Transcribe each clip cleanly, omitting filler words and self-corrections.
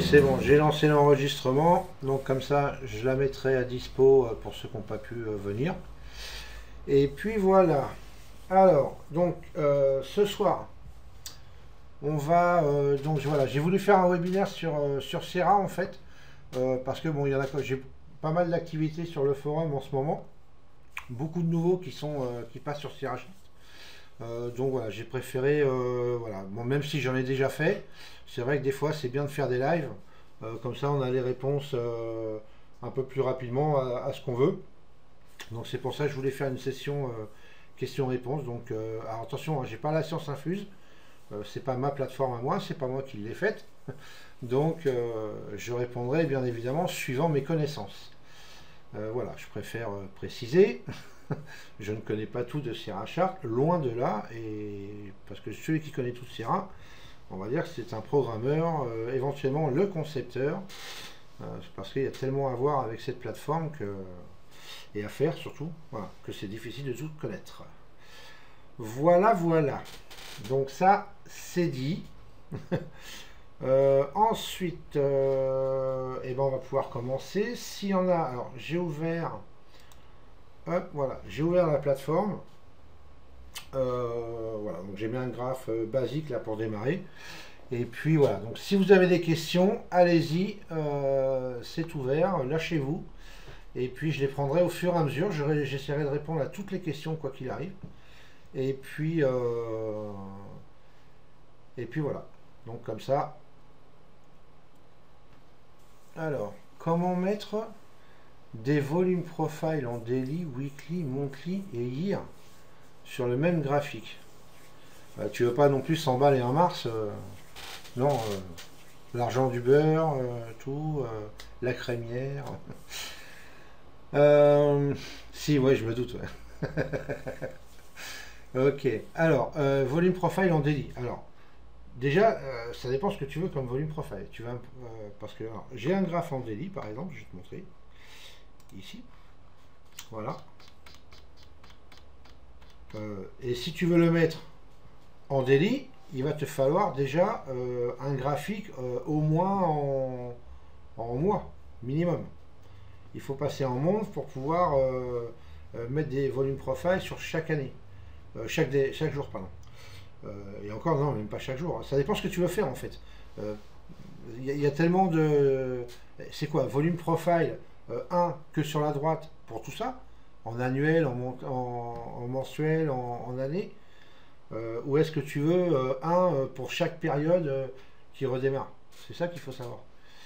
c'est bon, j'ai lancé l'enregistrement, donc comme ça je la mettrai à dispo pour ceux qui n'ont pas pu venir. Et puis voilà. Alors, donc ce soir, on va donc voilà, j'ai voulu faire un webinaire sur Sierra en fait, parce que bon, il y en a, j'ai pas mal d'activités sur le forum en ce moment, beaucoup de nouveaux qui passent sur Sierra. Donc voilà, j'ai préféré, voilà, bon, même si j'en ai déjà fait, c'est vrai que des fois c'est bien de faire des lives, comme ça on a les réponses un peu plus rapidement à ce qu'on veut. Donc c'est pour ça que je voulais faire une session questions-réponses. Donc alors attention, hein, j'ai pas la science infuse, c'est pas ma plateforme à moi, c'est pas moi qui l'ai faite. Donc je répondrai bien évidemment suivant mes connaissances. Voilà, je préfère préciser. Je ne connais pas tout de Sierra Chart, loin de là, et parce que celui qui connaît tout de Sierra, on va dire que c'est un programmeur, éventuellement le concepteur, parce qu'il y a tellement à voir avec cette plateforme et à faire surtout, voilà, que c'est difficile de tout connaître. Voilà, voilà. Donc ça, c'est dit. Ensuite, eh ben on va pouvoir commencer. S'il y en a, alors j'ai ouvert. Hop, voilà, j'ai ouvert la plateforme. Voilà, donc j'ai mis un graphe basique là pour démarrer. Et puis voilà, donc si vous avez des questions, allez-y, c'est ouvert, lâchez-vous. Et puis je les prendrai au fur et à mesure. J'essaierai de répondre à toutes les questions quoi qu'il arrive. Et puis voilà. Donc comme ça. Alors, comment mettre des volumes profile en daily, weekly, monthly et year sur le même graphique? Tu veux pas non plus 100 balles et un mars, non, l'argent du beurre, tout, la crémière. Si, ouais, je me doute. Ouais. Ok, alors, volume profile en daily. Alors, déjà, ça dépend ce que tu veux comme volume profile. Parce que j'ai un graphe en daily, par exemple, je vais te montrer. Ici. Voilà. Et si tu veux le mettre en daily, il va te falloir déjà un graphique au moins en mois, minimum. Il faut passer en month pour pouvoir mettre des volumes profile sur chaque année. Chaque jour, pardon. Et encore, non, même pas chaque jour. Ça dépend ce que tu veux faire en fait. Il y a tellement de... C'est quoi? Volume profile 1 que sur la droite pour tout ça, en annuel, en mensuel, en année, ou est-ce que tu veux un pour chaque période qui redémarre? C'est ça qu'il faut savoir.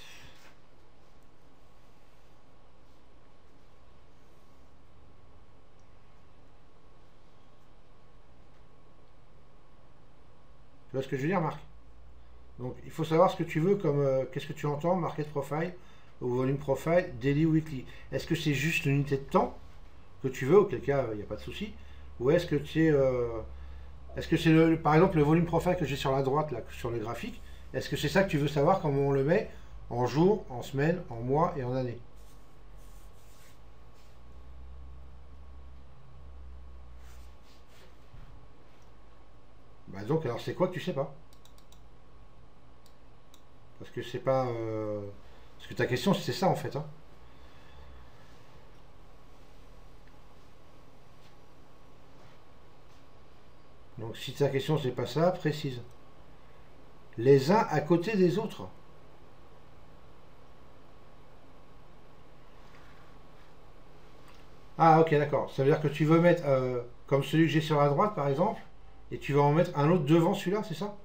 Tu vois ce que je veux dire, Marc? Donc il faut savoir ce que tu veux comme qu'est-ce que tu entends, market profile ou volume profile, daily ou weekly. Est-ce que c'est juste l'unité de temps que tu veux, auquel cas il n'y a pas de souci, ou est-ce que c'est par exemple le volume profile que j'ai sur la droite là, sur le graphique, est-ce que c'est ça que tu veux savoir comment on le met en jours, en semaines, en mois et en années? Bah donc alors c'est quoi que tu sais pas? Parce que c'est pas parce que ta question c'est ça en fait, hein. Donc si ta question c'est pas ça, précise. Les uns à côté des autres. Ah ok d'accord. Ça veut dire que tu veux mettre comme celui que j'ai sur la droite par exemple, et tu vas en mettre un autre devant celui-là, c'est ça?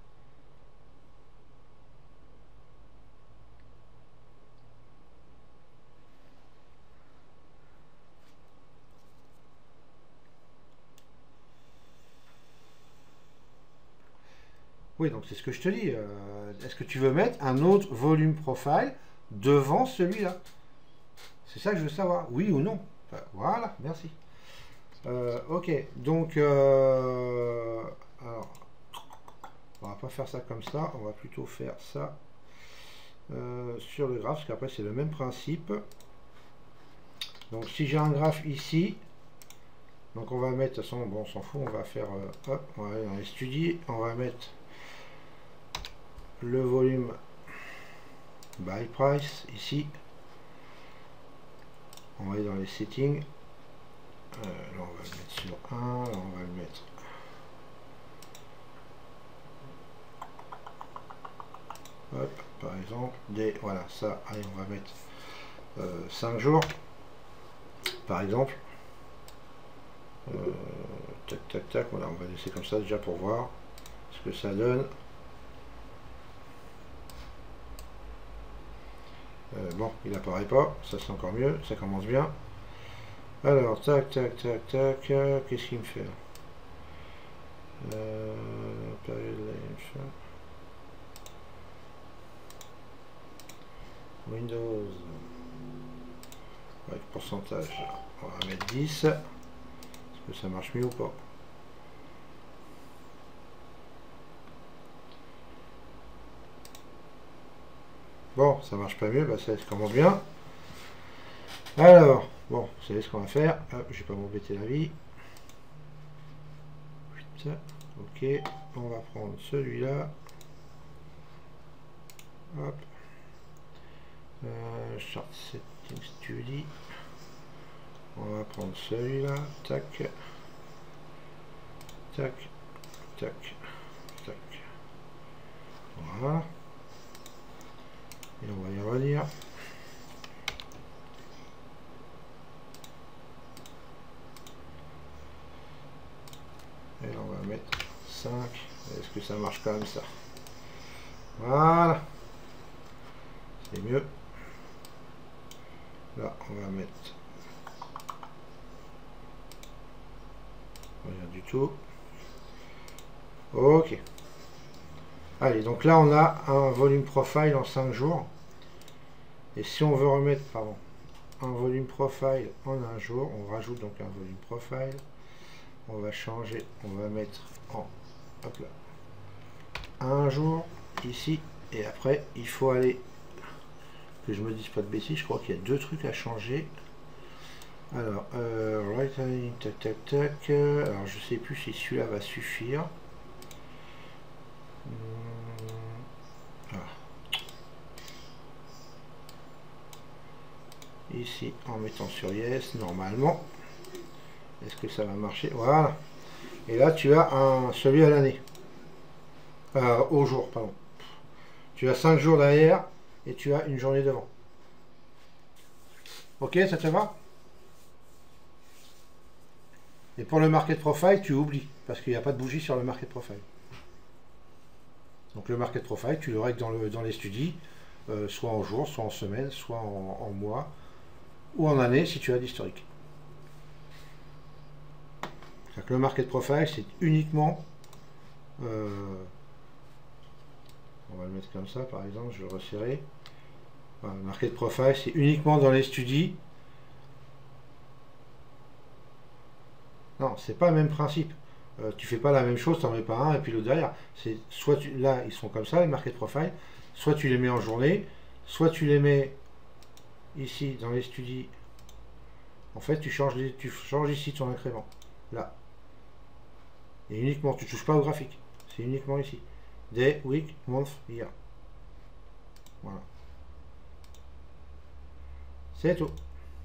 Oui, donc c'est ce que je te dis. Est-ce que tu veux mettre un autre volume profile devant celui-là? C'est ça que je veux savoir. Oui ou non? Enfin, voilà, merci. Ok, donc alors, on va pas faire ça comme ça, on va plutôt faire ça sur le graphe, parce qu'après c'est le même principe. Donc si j'ai un graphe ici, donc on va mettre, de toute façon, bon, on s'en fout, on va faire, hop, on va aller dans les studies, on va mettre le volume buy price ici. On va aller dans les settings. Là on va le mettre sur 1, là on va le mettre. Hop, par exemple, voilà, ça, allez, on va mettre 5 jours, par exemple. Tac, tac, tac, voilà, on va laisser comme ça déjà pour voir ce que ça donne. Bon, il apparaît pas, ça c'est encore mieux, ça commence bien. Alors, tac, tac, tac, tac, qu'est-ce qu'il me fait là? Windows, avec pourcentage, on va mettre 10. Est-ce que ça marche mieux ou pas? Bon, ça marche pas mieux, bah ça commence bien. Alors, bon, vous savez ce qu'on va faire. Hop, je vais pas m'embêter la vie. Ok, on va prendre celui-là. Hop. Chart Setting Study. On va prendre celui-là. Tac. Tac. Tac. Tac. Voilà. Et on va y revenir. Et on va mettre 5. Est-ce que ça marche comme ça? Voilà. C'est mieux. Là, on va mettre rien du tout. Ok. Allez, donc là, on a un volume profile en 5 jours. Et si on veut remettre, pardon, un volume profile en un jour, on rajoute donc un volume profile. On va changer, on va mettre en, hop là, un jour ici. Et après, il faut aller, que je me dise pas de bêtises, je crois qu'il y a 2 trucs à changer. Alors, right align, tac tac tac. Alors, je sais plus si celui-là va suffire. Ici, en mettant sur yes, normalement. Est-ce que ça va marcher? Voilà. Et là, tu as celui à l'année. Au jour, pardon. Tu as 5 jours derrière et tu as une journée devant. Ok, ça te va? Et pour le market profile, tu oublies, parce qu'il n'y a pas de bougie sur le market profile. Donc le market profile, tu le règles dans les studies, soit en jour, soit en semaine, soit en mois, ou en année si tu as l'historique. Le market profile, c'est uniquement... on va le mettre comme ça, par exemple, je vais le resserrer. Voilà, le market profile, c'est uniquement dans les studies. Non, c'est pas le même principe. Tu fais pas la même chose, tu n'en mets pas un et puis l'autre derrière. C'est soit là, ils sont comme ça, les market profile, soit tu les mets en journée, soit tu les mets ici dans les studies. En fait, tu changes ici ton incrément. Là. Et uniquement, tu ne touches pas au graphique. C'est uniquement ici. Day, week, month, year. Voilà. C'est tout.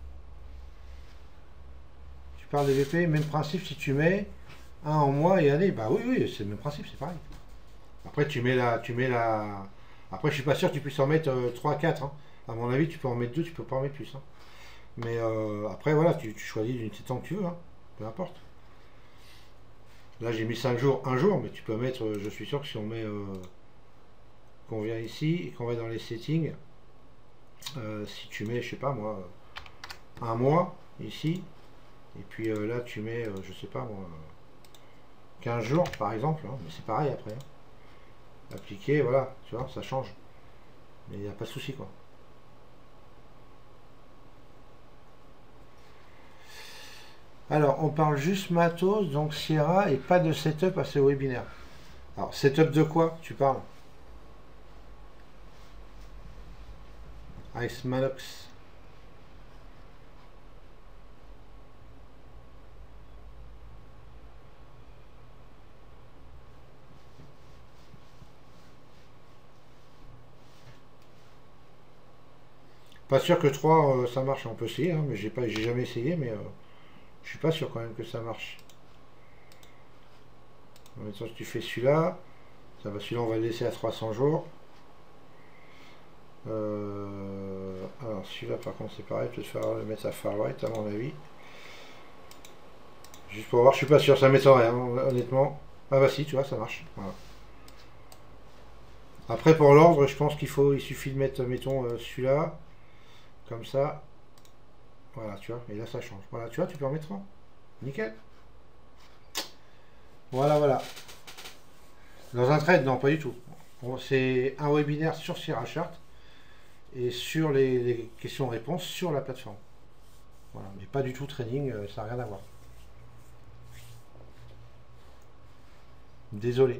Tu parles de VP, même principe si tu mets un en mois et année. Bah oui, oui, c'est le même principe, c'est pareil. Après, tu mets la. Après, je suis pas sûr que tu puisses en mettre 3, 4. Hein. À mon avis, tu peux en mettre 2, tu peux pas en mettre plus. Hein. Mais après, voilà, tu choisis d'une temps que tu veux. Hein. Peu importe. Là, j'ai mis 5 jours, 1 jour, mais tu peux mettre, je suis sûr que si on met, qu'on vient ici et qu'on va dans les settings, si tu mets, je sais pas moi, un mois ici, et puis là tu mets, je sais pas moi, 15 jours par exemple, hein, mais c'est pareil après. Hein. Appliquer, voilà, tu vois, ça change. Mais il n'y a pas de souci quoi. Alors, on parle juste matos, donc Sierra, et pas de setup à ce webinaire. Alors, setup de quoi tu parles? Ice Manox. Pas sûr que 3 ça marche, on peut essayer, hein, mais j'ai jamais essayé, mais je suis pas sûr quand même que ça marche. En même temps, si tu fais celui-là, celui-là on va le laisser à 300 jours. Alors celui-là par contre c'est pareil, peut-être falloir le mettre à far right à mon avis. Juste pour voir, je suis pas sûr, ça m'étonnerait hein, honnêtement. Ah bah si, tu vois, ça marche. Voilà. Après pour l'ordre, je pense il suffit de mettre, mettons, celui-là, comme ça. Voilà, tu vois, et là ça change. Voilà, tu vois, tu peux en mettre un. Nickel. Voilà, voilà. Dans un trade, non, pas du tout. C'est un webinaire sur Sierra Chart et sur les questions-réponses sur la plateforme. Voilà, mais pas du tout training, ça n'a rien à voir. Désolé.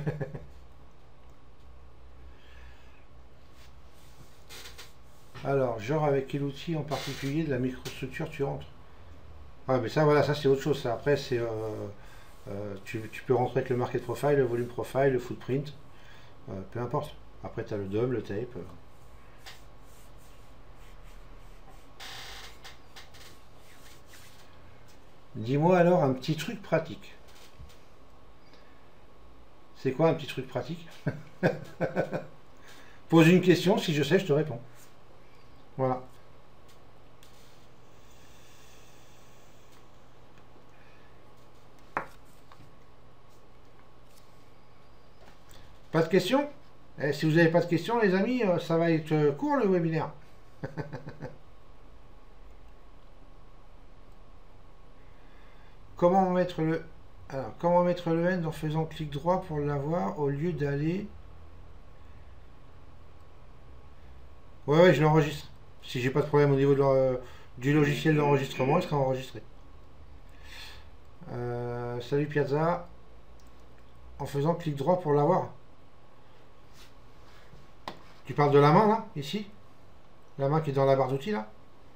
Alors, genre avec quel outil en particulier de la microstructure tu rentres? Ah, mais ça, voilà, ça c'est autre chose. Ça, après, c'est tu peux rentrer avec le market profile, le volume profile, le footprint, peu importe. Après, tu as le DOM, le tape. Dis-moi alors un petit truc pratique. C'est quoi un petit truc pratique? Pose une question, si je sais, je te réponds. Voilà. Pas de questions? Eh, si vous n'avez pas de questions, les amis, ça va être court le webinaire. Comment mettre le... Alors, comment mettre le end en faisant clic droit pour l'avoir au lieu d'aller... Ouais, je l'enregistre. Si j'ai pas de problème au niveau du logiciel d'enregistrement, il sera enregistré. Salut Piazza. En faisant clic droit pour l'avoir. Tu parles de la main là, ici? La main qui est dans la barre d'outils là?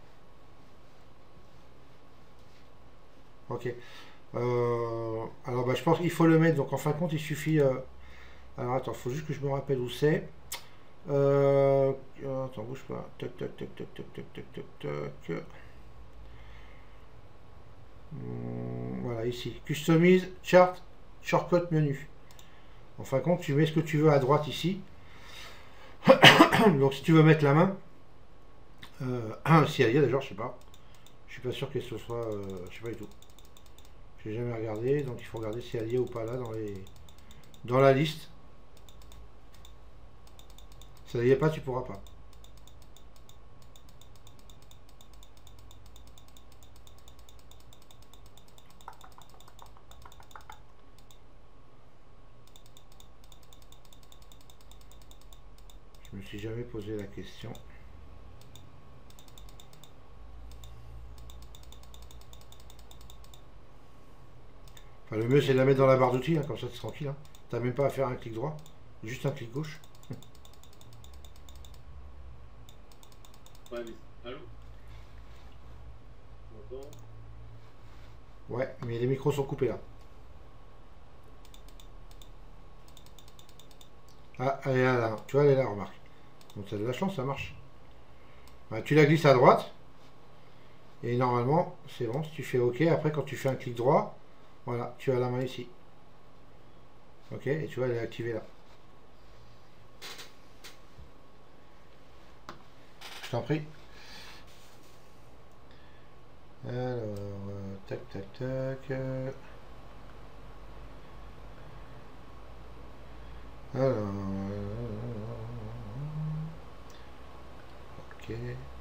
Ok. Alors bah, je pense qu'il faut le mettre. Donc en fin de compte, il suffit... Alors attends, il faut juste que je me rappelle où c'est. Attends, bouge pas. Tac, tac, tac, tac, tac, tac, tac, tac, tac. Voilà, ici. Customise, chart, shortcut menu. En fin de compte, tu mets ce que tu veux à droite ici. Donc si tu veux mettre la main, si elle y a d'ailleurs, je sais pas. Je suis pas sûr que ce soit... je sais pas du tout. J'ai jamais regardé, donc il faut regarder si elle y est ou pas là dans la liste. Si ça y est pas, tu pourras pas. Je me suis jamais posé la question. Enfin, le mieux c'est de la mettre dans la barre d'outils, hein, comme ça c'est tranquille. Hein. T'as même pas à faire un clic droit, juste un clic gauche. Ouais, mais... Allô? Ouais, mais les micros sont coupés là. Ah, elle est là, tu vois, elle est là, remarque. Donc ça a de la chance, ça marche. Ouais, tu la glisses à droite. Et normalement, c'est bon. Si tu fais OK, après quand tu fais un clic droit, voilà, tu as la main ici. OK, et tu vois, elle est activée là. Je t'en prie. Alors, tac, tac, tac. Alors, ok.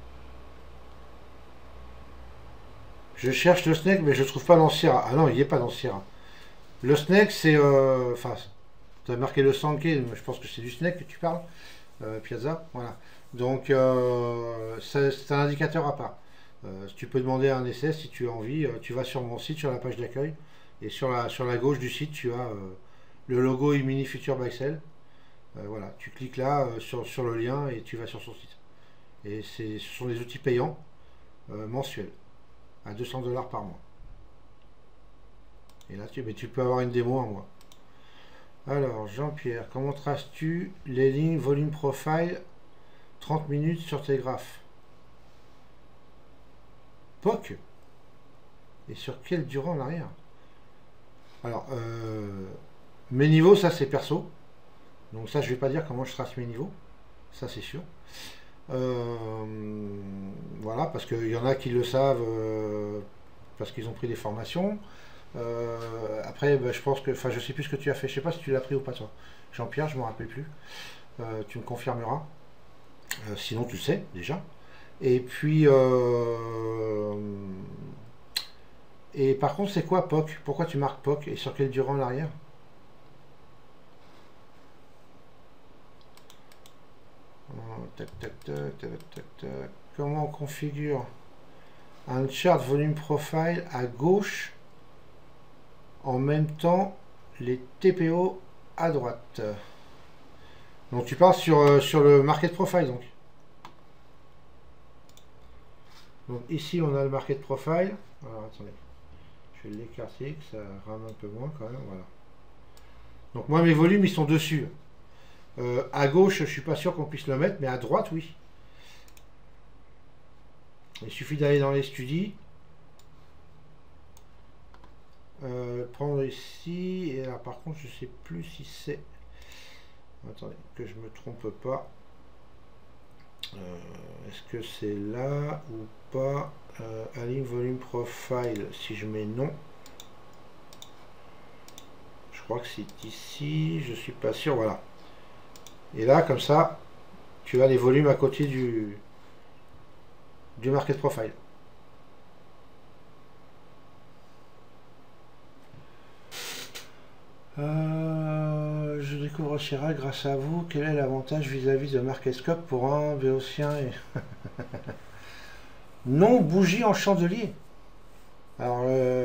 Je cherche le snake, mais je trouve pas dans Sierra. Ah non, il n'y est pas dans Sierra. Le snake, c'est... Enfin, tu as marqué le Sankey, je pense que c'est du snake que tu parles. Piazza, voilà. Donc, c'est un indicateur à part. Tu peux demander un essai si tu as envie. Tu vas sur mon site, sur la page d'accueil. Et sur la gauche du site, tu as le logo Mini Future by Cell. Voilà, tu cliques là sur le lien et tu vas sur son site. Et ce sont des outils payants mensuels à 200$ par mois. Et là, mais tu peux avoir une démo un mois. Alors, Jean-Pierre, comment traces-tu les lignes volume profile 30 minutes sur tes graphes? POC. Et sur quelle durée en arrière? Alors, mes niveaux, ça c'est perso. Donc ça, je vais pas dire comment je trace mes niveaux. Ça, c'est sûr. Voilà, parce qu'il y en a qui le savent parce qu'ils ont pris des formations. Après, bah, je pense que, enfin, je sais plus ce que tu as fait. Je sais pas si tu l'as pris ou pas toi. Jean-Pierre, je me rappelle plus. Tu me confirmeras. Sinon, tu le sais déjà. Et puis, et par contre, c'est quoi POC? Pourquoi tu marques POC et sur quelle durée en arrière? Tac, tac, tac, tac, tac, tac. Comment on configure un chart volume profile à gauche en même temps les TPO à droite? Donc tu parles sur le market profile donc. Donc ici on a le market profile. Alors attendez, je vais l'écarter que ça rame un peu moins quand même. Voilà. Donc moi mes volumes ils sont dessus. À gauche je suis pas sûr qu'on puisse le mettre, mais à droite oui. Il suffit d'aller dans les studies. Prendre ici. Et là par contre je sais plus si c'est... Attendez, que je me trompe pas. Est-ce que c'est là ou pas? Align volume profile, si je mets non. Je crois que c'est ici, je suis pas sûr, voilà. Et là, comme ça, tu as les volumes à côté du market profile. Je découvre Chirac grâce à vous. Quel est l'avantage vis-à-vis de MarketScope pour un béotien et... Non, bougie en chandelier. Alors,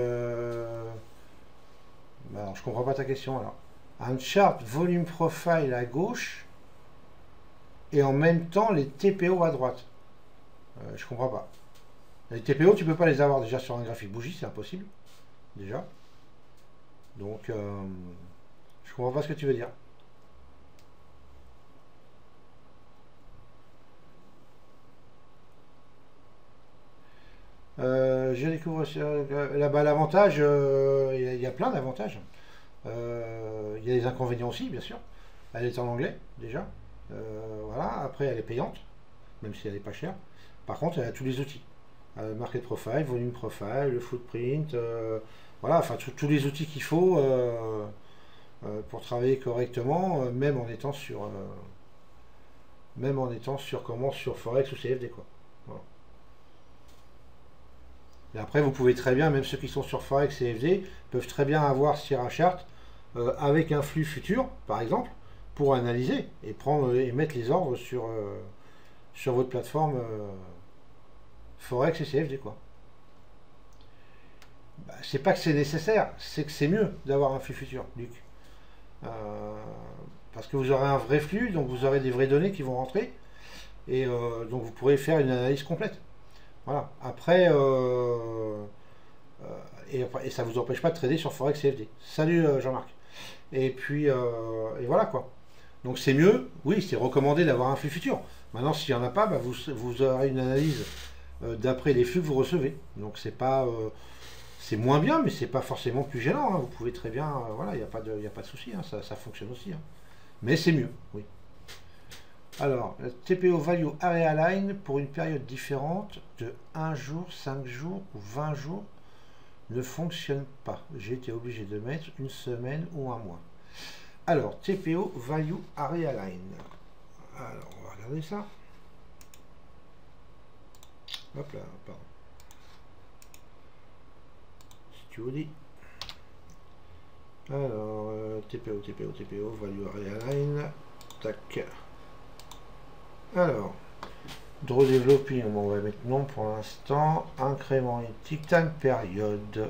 je comprends pas ta question alors. Un chart volume profile à gauche et en même temps les TPO à droite. Je comprends pas. Les TPO, tu peux pas les avoir déjà sur un graphique bougie, c'est impossible. Déjà. Donc, je comprends pas ce que tu veux dire. Je découvre là-bas l'avantage, il y a plein d'avantages. Il y a des inconvénients aussi, bien sûr. Elle est en anglais, déjà. Voilà, après elle est payante, même si elle n'est pas chère. Par contre, elle a tous les outils. Market profile, volume profile, le footprint, voilà, enfin tous les outils qu'il faut pour travailler correctement, même en étant sur sur Forex ou CFD quoi. Voilà. Et après, vous pouvez très bien, même ceux qui sont sur Forex et CFD, peuvent très bien avoir Sierra Chart avec un flux futur, par exemple, pour analyser et prendre et mettre les ordres sur votre plateforme Forex et CFD quoi. Bah, c'est pas que c'est nécessaire, c'est que c'est mieux d'avoir un flux futur, Luc. Parce que vous aurez un vrai flux, donc vous aurez des vraies données qui vont rentrer, et donc vous pourrez faire une analyse complète. Voilà. Après, et ça ne vous empêche pas de trader sur Forex CFD. Salut Jean-Marc. Et puis, et voilà quoi. Donc c'est mieux, oui, c'est recommandé d'avoir un flux futur. Maintenant, s'il n'y en a pas, bah, vous aurez une analyse d'après les flux que vous recevez. Donc c'est pas, c'est moins bien, mais c'est pas forcément plus gênant. Hein. Vous pouvez très bien, voilà, il n'y a pas de souci, hein, ça fonctionne aussi. Hein. Mais c'est mieux, oui. Alors, TPO Value Area Line pour une période différente de 1 jour, 5 jours ou 20 jours ne fonctionne pas. J'ai été obligé de mettre une semaine ou un mois. Alors, TPO Value Area Line. Alors, on va regarder ça. Hop là, pardon. Study. Alors, TPO, Value Area Line. Tac. Alors, Draw Developing, on va mettre non pour l'instant. Incrément et Tick Time période.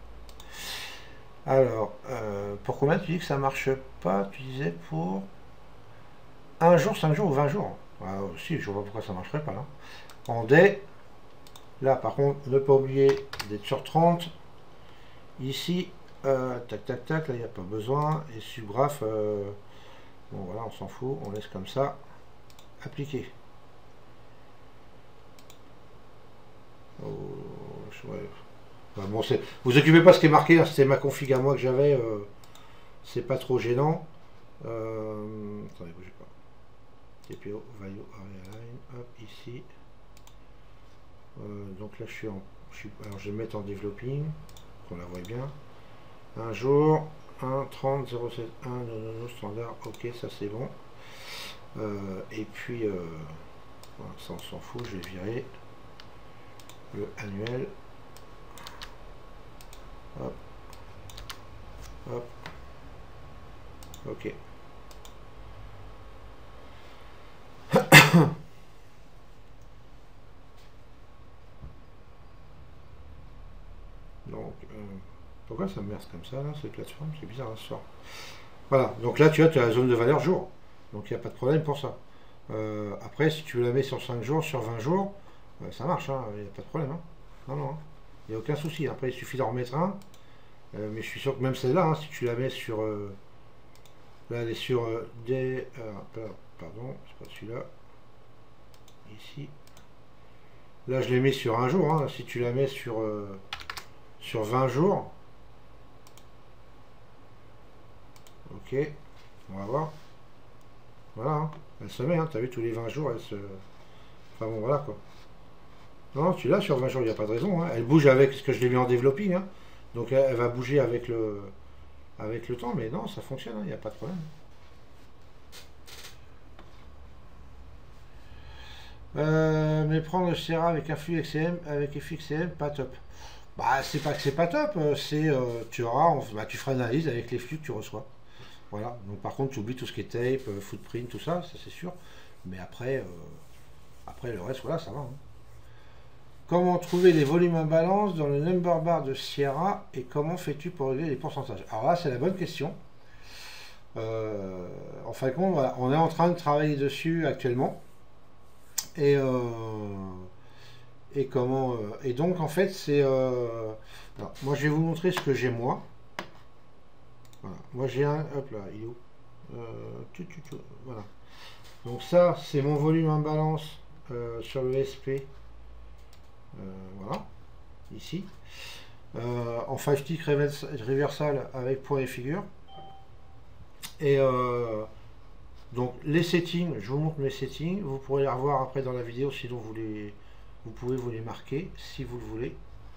Alors, pour combien tu dis que ça marche pas? Tu disais pour 1 jour, 5 jours ou 20 jours. Ah, si, je vois pas pourquoi ça marcherait pas là. En day, là par contre, ne pas oublier d'être sur 30. Ici, tac tac tac, là il n'y a pas besoin. Et subgraph, bon voilà, on s'en fout, on laisse comme ça. Appliquer. Oh, Ouais. Enfin, bon, vous occupez pas ce qui est marqué, hein, c'était ma config à moi que j'avais, c'est pas trop gênant. Attendez, bougez pas. TPO, value, area line, hop, ici. Donc là, alors je vais mettre en developing, qu'on la voit bien. Un jour, 1, 30, 0, 7, 1, non, standard, ok, ça c'est bon. Et puis, voilà, ça on s'en fout, je vais virer le annuel. Hop, hop, ok. Donc, pourquoi ça me merce comme ça, là, cette plateforme? C'est bizarre, ce soir. Voilà, donc là, tu as la zone de valeur jour. Donc, il n'y a pas de problème pour ça. Après, si tu la mets sur 5 jours, sur 20 jours, ça marche, hein, il n'y a pas de problème. Hein. Non, non, il n'y a aucun souci. Après, il suffit d'en remettre un. Mais je suis sûr que même celle-là, hein, si tu la mets sur... là, elle est sur des... pardon, c'est pas celui-là. Ici. Là, je l'ai mis sur un jour. Hein. Si tu la mets sur 20 jours. Ok. On va voir. Voilà. Hein. Elle se met. Hein. Tu as vu, tous les 20 jours, elle se... Enfin bon, voilà quoi. Non, tu l'as sur 20 jours, il n'y a pas de raison. Hein. Elle bouge avec ce que je l'ai mis en developing. Hein. Donc, elle va bouger avec le temps. Mais non, ça fonctionne. Il n'y a pas de problème. Mais prendre le CRA avec un flux XCM, avec FXCM, pas top. Bah, c'est pas que c'est pas top, tu auras, tu feras une analyse avec les flux que tu reçois. Voilà. Donc par contre, tu oublies tout ce qui est tape, footprint, tout ça, ça c'est sûr. Mais après, le reste, voilà, ça va. Hein. Comment trouver les volumes en balance dans le number bar de Sierra et comment fais-tu pour régler les pourcentages? Alors là, c'est la bonne question. En fin de compte, voilà, on est en train de travailler dessus actuellement. Et comment et donc en fait c'est moi je vais vous montrer ce que j'ai moi. Voilà. Moi j'ai un hop là, il est où voilà. Donc ça c'est mon volume en balance sur le SP. Voilà, ici. En 5 tick reversal avec point et figure. Et donc les settings, je vous montre mes settings, vous pourrez les revoir après dans la vidéo, sinon vous pouvez vous les marquer si vous le voulez.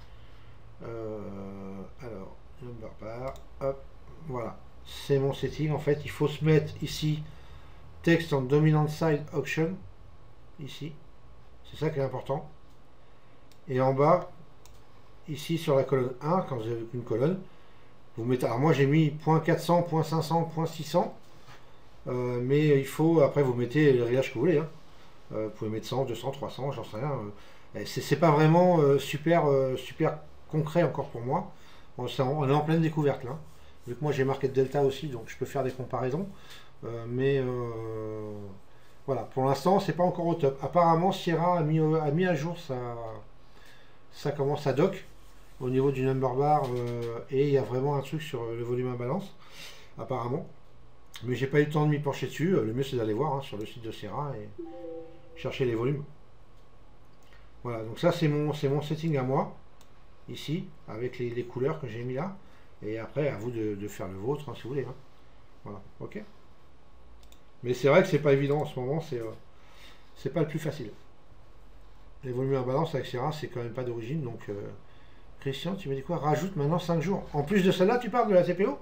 Alors, number bar, hop, voilà, c'est mon setting. En fait, il faut se mettre ici, text en dominant side auction, ici, c'est ça qui est important. Et en bas, ici sur la colonne 1, quand vous avez une colonne, vous mettez, alors moi j'ai mis .400, .500, .600. Mais il faut, après vous mettez les réglages que vous voulez. Hein. Vous pouvez mettre 100, 200, 300, j'en sais rien. C'est pas vraiment super concret encore pour moi. On est en pleine découverte là. Vu que moi j'ai marqué Delta aussi, donc je peux faire des comparaisons. Mais voilà, pour l'instant c'est pas encore au top. Apparemment Sierra a mis à jour ça commence à dock au niveau du number bar et il y a vraiment un truc sur le volume à balance, apparemment. Mais j'ai pas eu le temps de m'y pencher dessus. Le mieux c'est d'aller voir hein, sur le site de Sierra et chercher les volumes. Voilà, donc ça c'est mon setting à moi, ici, avec les couleurs que j'ai mis là. Et après à vous de faire le vôtre hein, si vous voulez. Hein. Voilà, ok. Mais c'est vrai que c'est pas évident en ce moment, c'est pas le plus facile. Les volumes à balance avec Sierra, c'est quand même pas d'origine, donc Christian, tu me dis quoi? Rajoute maintenant 5 jours. En plus de celle-là, tu parles de la TPO?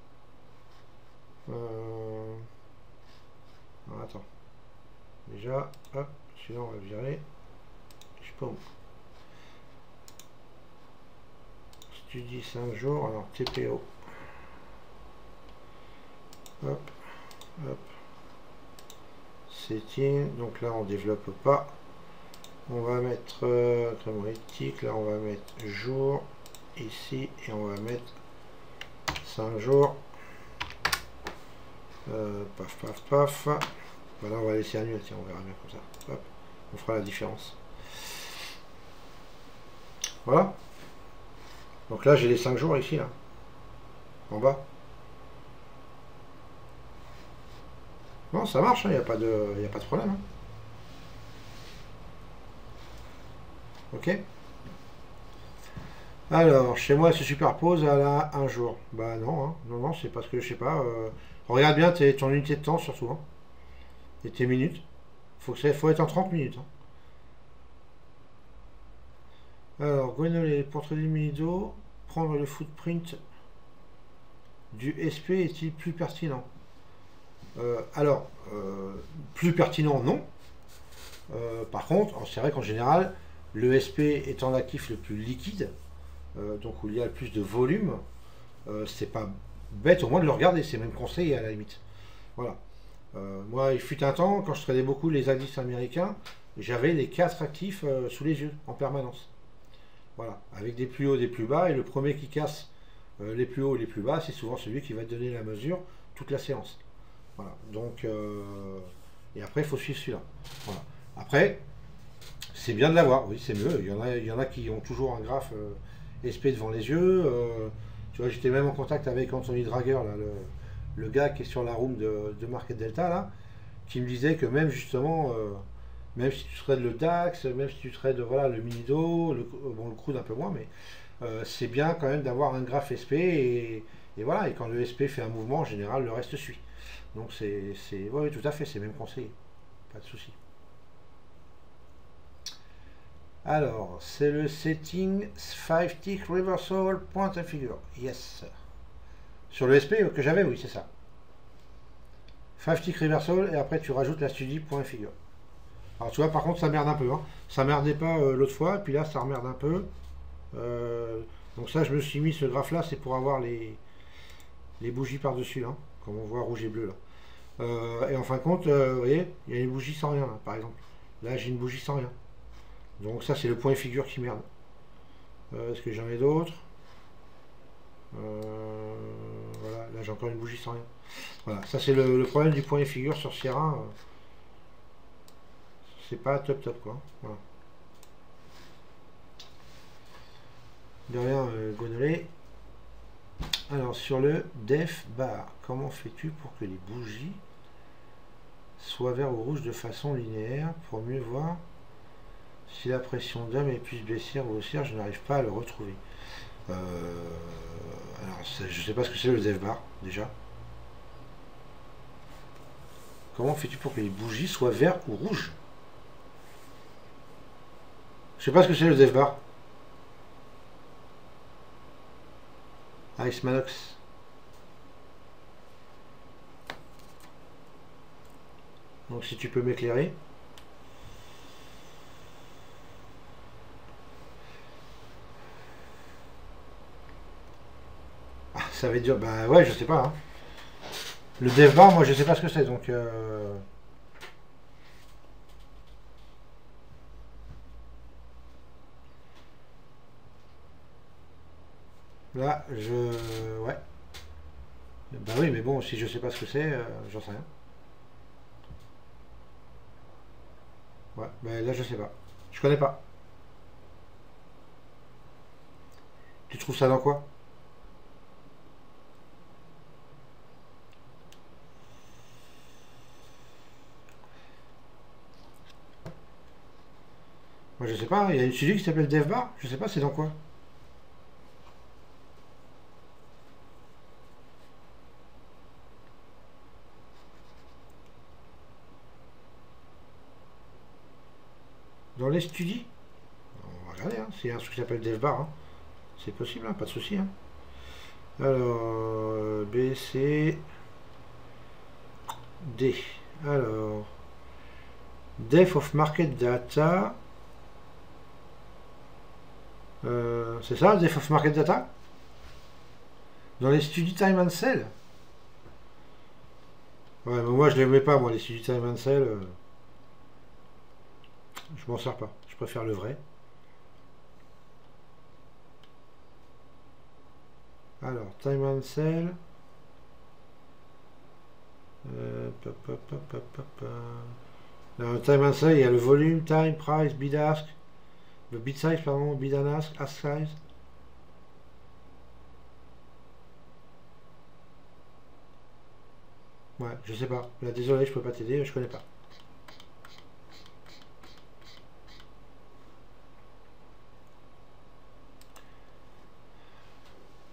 Alors, attends. Déjà, hop, celui-là on va le virer. Je sais pas où. Si tu dis 5 jours, alors TPO. Hop, hop. Setting, donc là on développe pas. On va mettre traitement éthique, là on va mettre jour ici et on va mettre 5 jours. Paf paf paf. Voilà, on va laisser annuel, tiens, on verra bien comme ça. Hop, on fera la différence. Voilà. Donc là j'ai les 5 jours ici, là. En bas. Non, ça marche, il n'y a pas de problème. Hein. Ok. Alors, chez moi, elle se superpose à la un jour. Bah non, hein. Non, non, c'est parce que, je sais pas, regarde bien ton unité de temps, surtout, hein, et tes minutes. Faut être en 30 minutes, hein. Alors, Gwenolé, pour traiter le mini-dos, prendre le footprint du SP est-il plus pertinent? Plus pertinent, non. Par contre, c'est vrai qu'en général, le SP étant l'actif le plus liquide, donc où il y a le plus de volume, c'est pas bête au moins de le regarder, c'est même conseillé à la limite. Voilà. Moi, il fut un temps, quand je tradais beaucoup les indices américains, j'avais les 4 actifs sous les yeux, en permanence. Voilà, avec des plus hauts, des plus bas, et le premier qui casse les plus hauts et les plus bas, c'est souvent celui qui va te donner la mesure toute la séance. Voilà, donc, et après, il faut suivre celui-là. Voilà. Après, c'est bien de l'avoir, oui, c'est mieux. Il y en a qui ont toujours un graphe SP devant les yeux. Tu vois, j'étais même en contact avec Anthony Drager, là, le gars qui est sur la room de Market Delta, là, qui me disait que même justement, même si tu trades le DAX, même si tu trades voilà, le Minido, bon, le crude un peu moins, mais c'est bien quand même d'avoir un graphe SP et voilà, et quand le SP fait un mouvement, en général, le reste suit. Donc oui, tout à fait, c'est même conseillé, pas de souci. Alors, c'est le setting 5 tick reversal point and figure. Yes. Sur le SP que j'avais, oui, c'est ça. 5 tick reversal et après tu rajoutes la study point figure. Alors tu vois, par contre, ça merde un peu. Hein. Ça merdait pas l'autre fois, et puis là, ça remerde un peu. Donc ça, je me suis mis ce graphe-là, c'est pour avoir les bougies par-dessus, là, comme on voit rouge et bleu, là. Et en fin de compte, vous voyez, il y a une bougie sans rien, là, par exemple. Là, j'ai une bougie sans rien. Donc ça, c'est le point figure qui merde. Est-ce que j'en ai d'autres? Voilà, là, j'ai encore une bougie sans rien. Voilà, ça, c'est le problème du point figure sur Sierra. C'est pas top, quoi. Voilà. De rien, Gonolé. Alors, sur le def bar, comment fais-tu pour que les bougies soient vert ou rouge de façon linéaire pour mieux voir si la pression d'homme est plus baissière ou haussière? Je n'arrive pas à le retrouver. Alors, je sais pas ce que c'est le def bar, déjà. Comment fais-tu pour que les bougies soient vert ou rouge? Je sais pas ce que c'est le def bar. Ice Manox. Donc si tu peux m'éclairer. Ah, ça veut dire... Bah ouais, je sais pas. Hein. Le dev bar, moi je sais pas ce que c'est, donc... Là, ouais. Bah oui, mais bon, si je sais pas ce que c'est, j'en sais rien. Ouais, bah là je sais pas. Je connais pas. Tu trouves ça dans quoi? Moi je sais pas, il y a une studio qui s'appelle DevBar, je sais pas c'est dans quoi. Dans les studios? On va regarder, hein. C'est un truc qui s'appelle DevBar. Hein. C'est possible, hein, pas de souci. Hein. Alors, B, C, D. Alors, Def of Market Data. C'est ça, Def of Market Data? Dans les studios Time and Sell? Ouais, mais moi je les mets pas, moi, les studios Time and Sell. Je m'en sers pas. Je préfère le vrai. Alors, Time and Sell. Dans le Time and Sell, il y a le volume, time, price, bid ask. Le bid size, pardon, bid and ask size. Ouais, je sais pas. Là, désolé, je peux pas t'aider, je connais pas.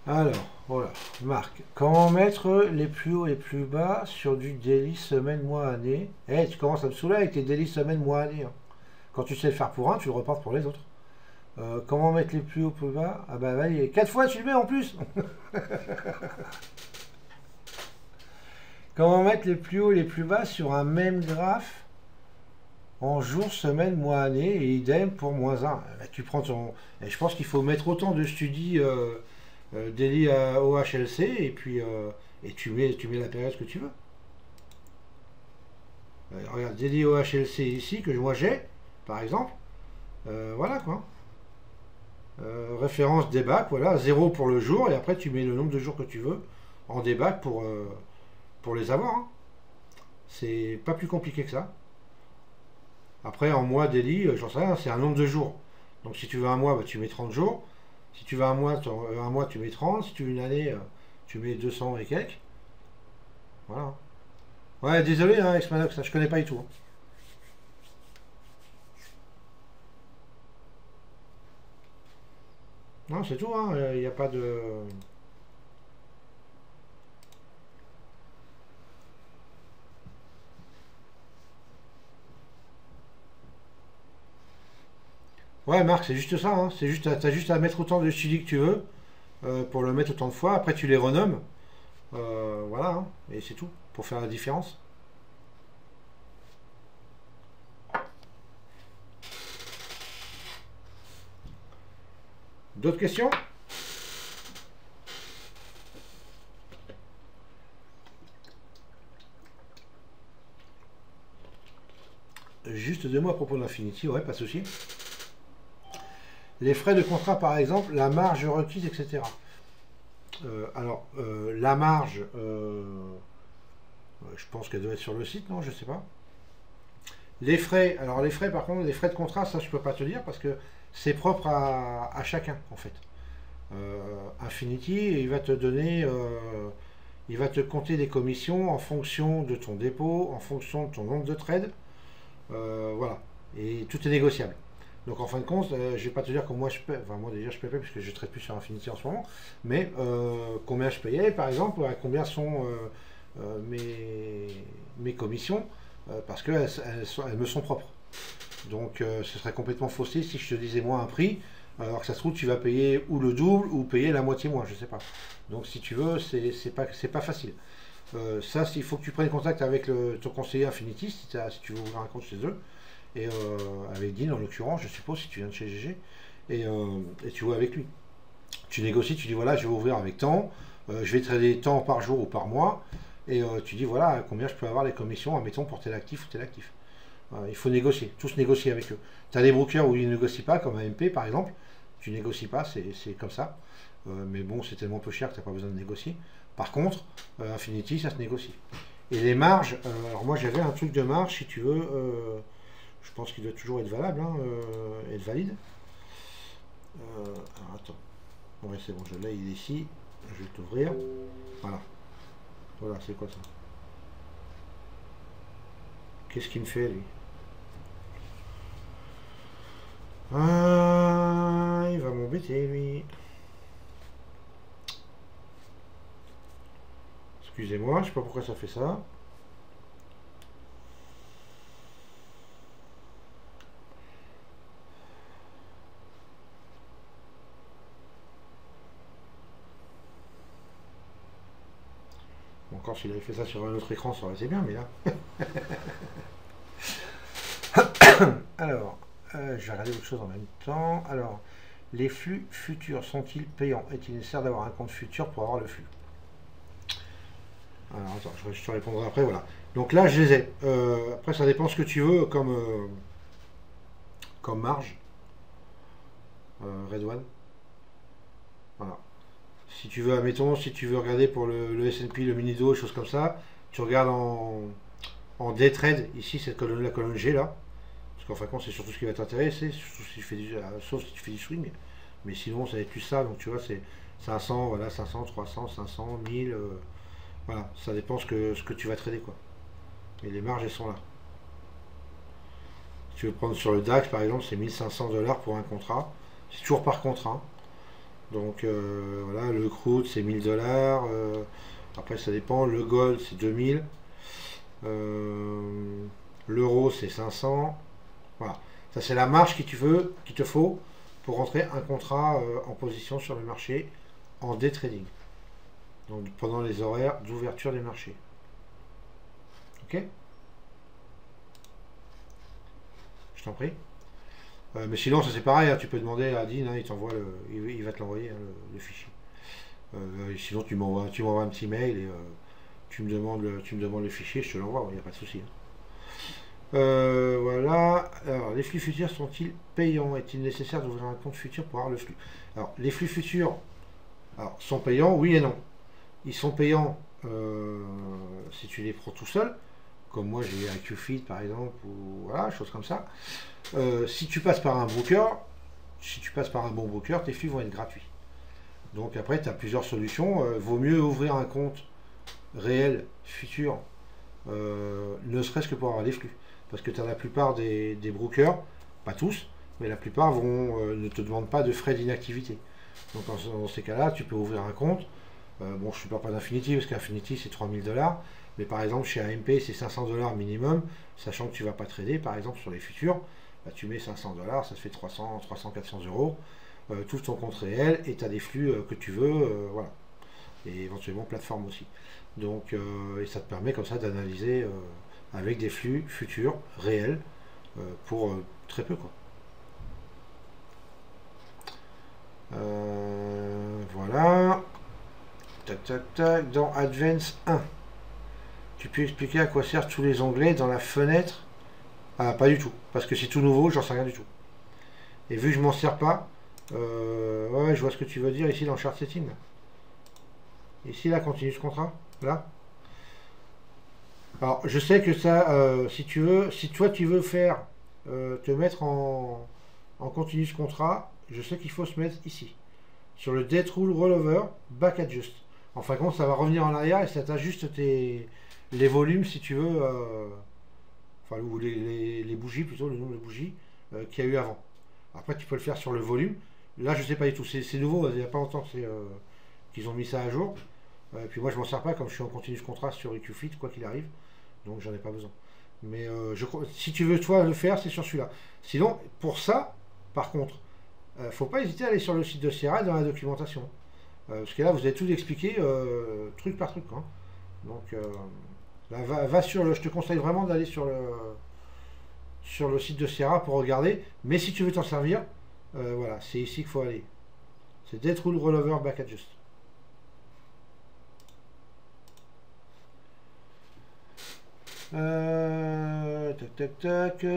Alors, voilà, Marc. Comment mettre les plus hauts et plus bas sur du daily semaine, mois, année? Eh, tu commences à me saouler avec tes daily semaine, mois, année, hein. Quand tu sais le faire pour un, tu le reportes pour les autres. Comment mettre les plus hauts, plus bas? Ah bah, allez, 4 fois tu le mets en plus. Comment mettre les plus hauts et les plus bas sur un même graphe en jour, semaine, mois, année, et idem pour moins 1. Tu prends ton... Et je pense qu'il faut mettre autant de studies daily à OHLC, et puis et tu mets la période que tu veux. Regarde, daily OHLC ici, que moi j'ai, par exemple. Voilà quoi. Référence debug, voilà, 0 pour le jour, et après tu mets le nombre de jours que tu veux en debug pour les avoir, hein. C'est pas plus compliqué que ça. Après, en mois daily, j'en sais rien, c'est un nombre de jours. Donc si tu veux un mois, bah, tu mets 30 jours. Si tu veux un mois, tu mets 30. Si tu veux une année, tu mets 200 et quelques. Voilà. Ouais, désolé, hein, Xmanox, je connais pas du tout, hein. Non, c'est tout, hein, il n'y a pas de... Ouais, Marc, c'est juste ça, hein. C'est juste, t'as juste à mettre autant de studies que tu veux pour le mettre autant de fois. Après, tu les renommes. Voilà, hein, et c'est tout, pour faire la différence. D'autres questions? Juste 2 mots à propos de l'Infinity, ouais, pas de souci. Les frais de contrat, par exemple, la marge requise, etc. La marge, je pense qu'elle doit être sur le site, non? Je sais pas. Les frais, alors les frais, par contre, les frais de contrat, ça je peux pas te dire parce que c'est propre à chacun, en fait. Infinity, il va te donner, il va te compter des commissions en fonction de ton dépôt, en fonction de ton nombre de trades. Voilà. Et tout est négociable. Donc en fin de compte, je vais pas te dire que moi je paie, enfin moi déjà je paie pas puisque je ne traite plus sur Infinity en ce moment, mais combien je payais par exemple, combien sont mes commissions, parce qu'elles elles me sont propres. Donc ce serait complètement faussé si je te disais moi un prix, alors que ça se trouve tu vas payer ou le double ou payer la moitié moins, je sais pas. Donc si tu veux, c'est pas facile. Ça, il faut que tu prennes contact avec ton conseiller Infinity si tu veux ouvrir un compte chez eux. Et avec Dean en l'occurrence, je suppose, si tu viens de chez GG, et tu vois avec lui. Tu négocies, tu dis voilà, je vais ouvrir avec tant, je vais trader tant par jour ou par mois, et tu dis voilà combien je peux avoir les commissions, admettons pour tel actif ou tel actif. Il faut négocier, tous négocier avec eux. Tu as des brokers où ils ne négocient pas, comme AMP par exemple, tu négocies pas, c'est comme ça. Mais bon, c'est tellement peu cher que tu n'as pas besoin de négocier. Par contre, Infinity, ça se négocie. Et les marges, alors moi j'avais un truc de marge, si tu veux, je pense qu'il doit toujours être valable, hein, être valide. Alors attends, ouais c'est bon, je l'ai, il est ici, je vais t'ouvrir. Voilà, voilà, c'est quoi ça? Qu'est-ce qu'il me fait lui? Ah, il va m'embêter lui. Excusez-moi, je sais pas pourquoi ça fait ça. Encore s'il avait fait ça sur un autre écran, ça aurait été bien, mais là. Alors, je vais regarder autre chose en même temps. Alors, les flux futurs sont-ils payants? Est-il nécessaire d'avoir un compte futur pour avoir le flux? Alors, attends, je te répondrai après, voilà. Donc là, je les ai. Après, ça dépend ce que tu veux comme marge. Red One. Voilà. Si tu veux, admettons, si tu veux regarder pour le S&P, le mini-do, choses comme ça, tu regardes en day trade, ici, cette colonne, la colonne G, là. Parce qu'en fin de compte, c'est surtout ce qui va t'intéresser, sauf si tu fais du swing. Mais sinon, ça va être plus ça. Donc, tu vois, c'est 500, voilà, 500, 300, 500, 1000. Voilà, ça dépend ce que tu vas trader, quoi. Et les marges, elles sont là. Si tu veux prendre sur le DAX, par exemple, c'est 1500 $ pour un contrat. C'est toujours par contrat. Donc voilà, le crude c'est 1000 $. Après ça dépend, le gold c'est 2000. L'euro c'est 500. Voilà. Ça c'est la marge qu'il te faut pour rentrer un contrat en position sur le marché en day trading. Donc pendant les horaires d'ouverture des marchés. Ok? Je t'en prie. Mais sinon, ça c'est pareil, hein, tu peux demander à Dean, hein, il va te l'envoyer, hein, le fichier. Sinon, tu m'envoies un petit mail et tu me demandes le fichier, je te l'envoie, il n'y a pas de souci. Hein. Voilà. Alors, les flux futurs sont-ils payants? Est-il nécessaire d'ouvrir un compte futur pour avoir le flux? Alors, les flux futurs sont payants, oui et non. Ils sont payants si tu les prends tout seul, comme moi j'ai un QFeed par exemple, ou voilà, choses comme ça. Si tu passes par un broker, bon broker, tes flux vont être gratuits. Donc après, tu as plusieurs solutions. Vaut mieux ouvrir un compte réel, futur, ne serait-ce que pour avoir des flux. Parce que tu as la plupart des brokers, pas tous, mais la plupart ne te demandent pas de frais d'inactivité. Donc dans ces cas-là, tu peux ouvrir un compte. Bon, je ne parle pas d'Infinity, parce qu'Infinity c'est 3000 $. Mais par exemple, chez AMP, c'est 500 $ minimum, sachant que tu ne vas pas trader, par exemple, sur les futurs. Bah, tu mets 500 $, ça te fait 300, 400 euros. Tu ouvres ton compte réel et tu as des flux que tu veux, voilà. Et éventuellement plateforme aussi. Donc, et ça te permet comme ça d'analyser avec des flux futurs réels pour très peu, quoi. Voilà. Tac, tac, tac. Dans Advance 1, tu peux expliquer à quoi servent tous les onglets dans la fenêtre? Ah, pas du tout. Parce que c'est tout nouveau, j'en sais rien du tout. Et vu que je m'en sers pas, ouais, je vois ce que tu veux dire ici dans le chart setting. Là. Ici, là, continue ce contrat. Là. Alors, je sais que ça, si toi tu veux faire, te mettre en continue ce contrat, je sais qu'il faut se mettre ici. Sur le Debt Rule Rollover, Back Adjust. En fin de compte, ça va revenir en arrière et ça t'ajuste les volumes, si tu veux, enfin, ou les bougies, plutôt, le nombre de bougies qu'il y a eu avant. Après, tu peux le faire sur le volume. Là, je sais pas du tout. C'est nouveau, il n'y a pas longtemps qu'ils ont mis ça à jour. Et puis moi, je m'en sers pas, comme je suis en continu contrat sur EQFit, quoi qu'il arrive. Donc, j'en ai pas besoin. Mais si tu veux, toi, le faire, c'est sur celui-là. Sinon, pour ça, par contre, faut pas hésiter à aller sur le site de Sierra dans la documentation. Parce que là, vous avez tout expliqué, truc par truc. Hein. Donc, là, va sur je te conseille vraiment d'aller sur le site de Sierra pour regarder. Mais si tu veux t'en servir, voilà, c'est ici qu'il faut aller. C'est Debt Rule Rollover Back Adjust. Tac, tac, tac.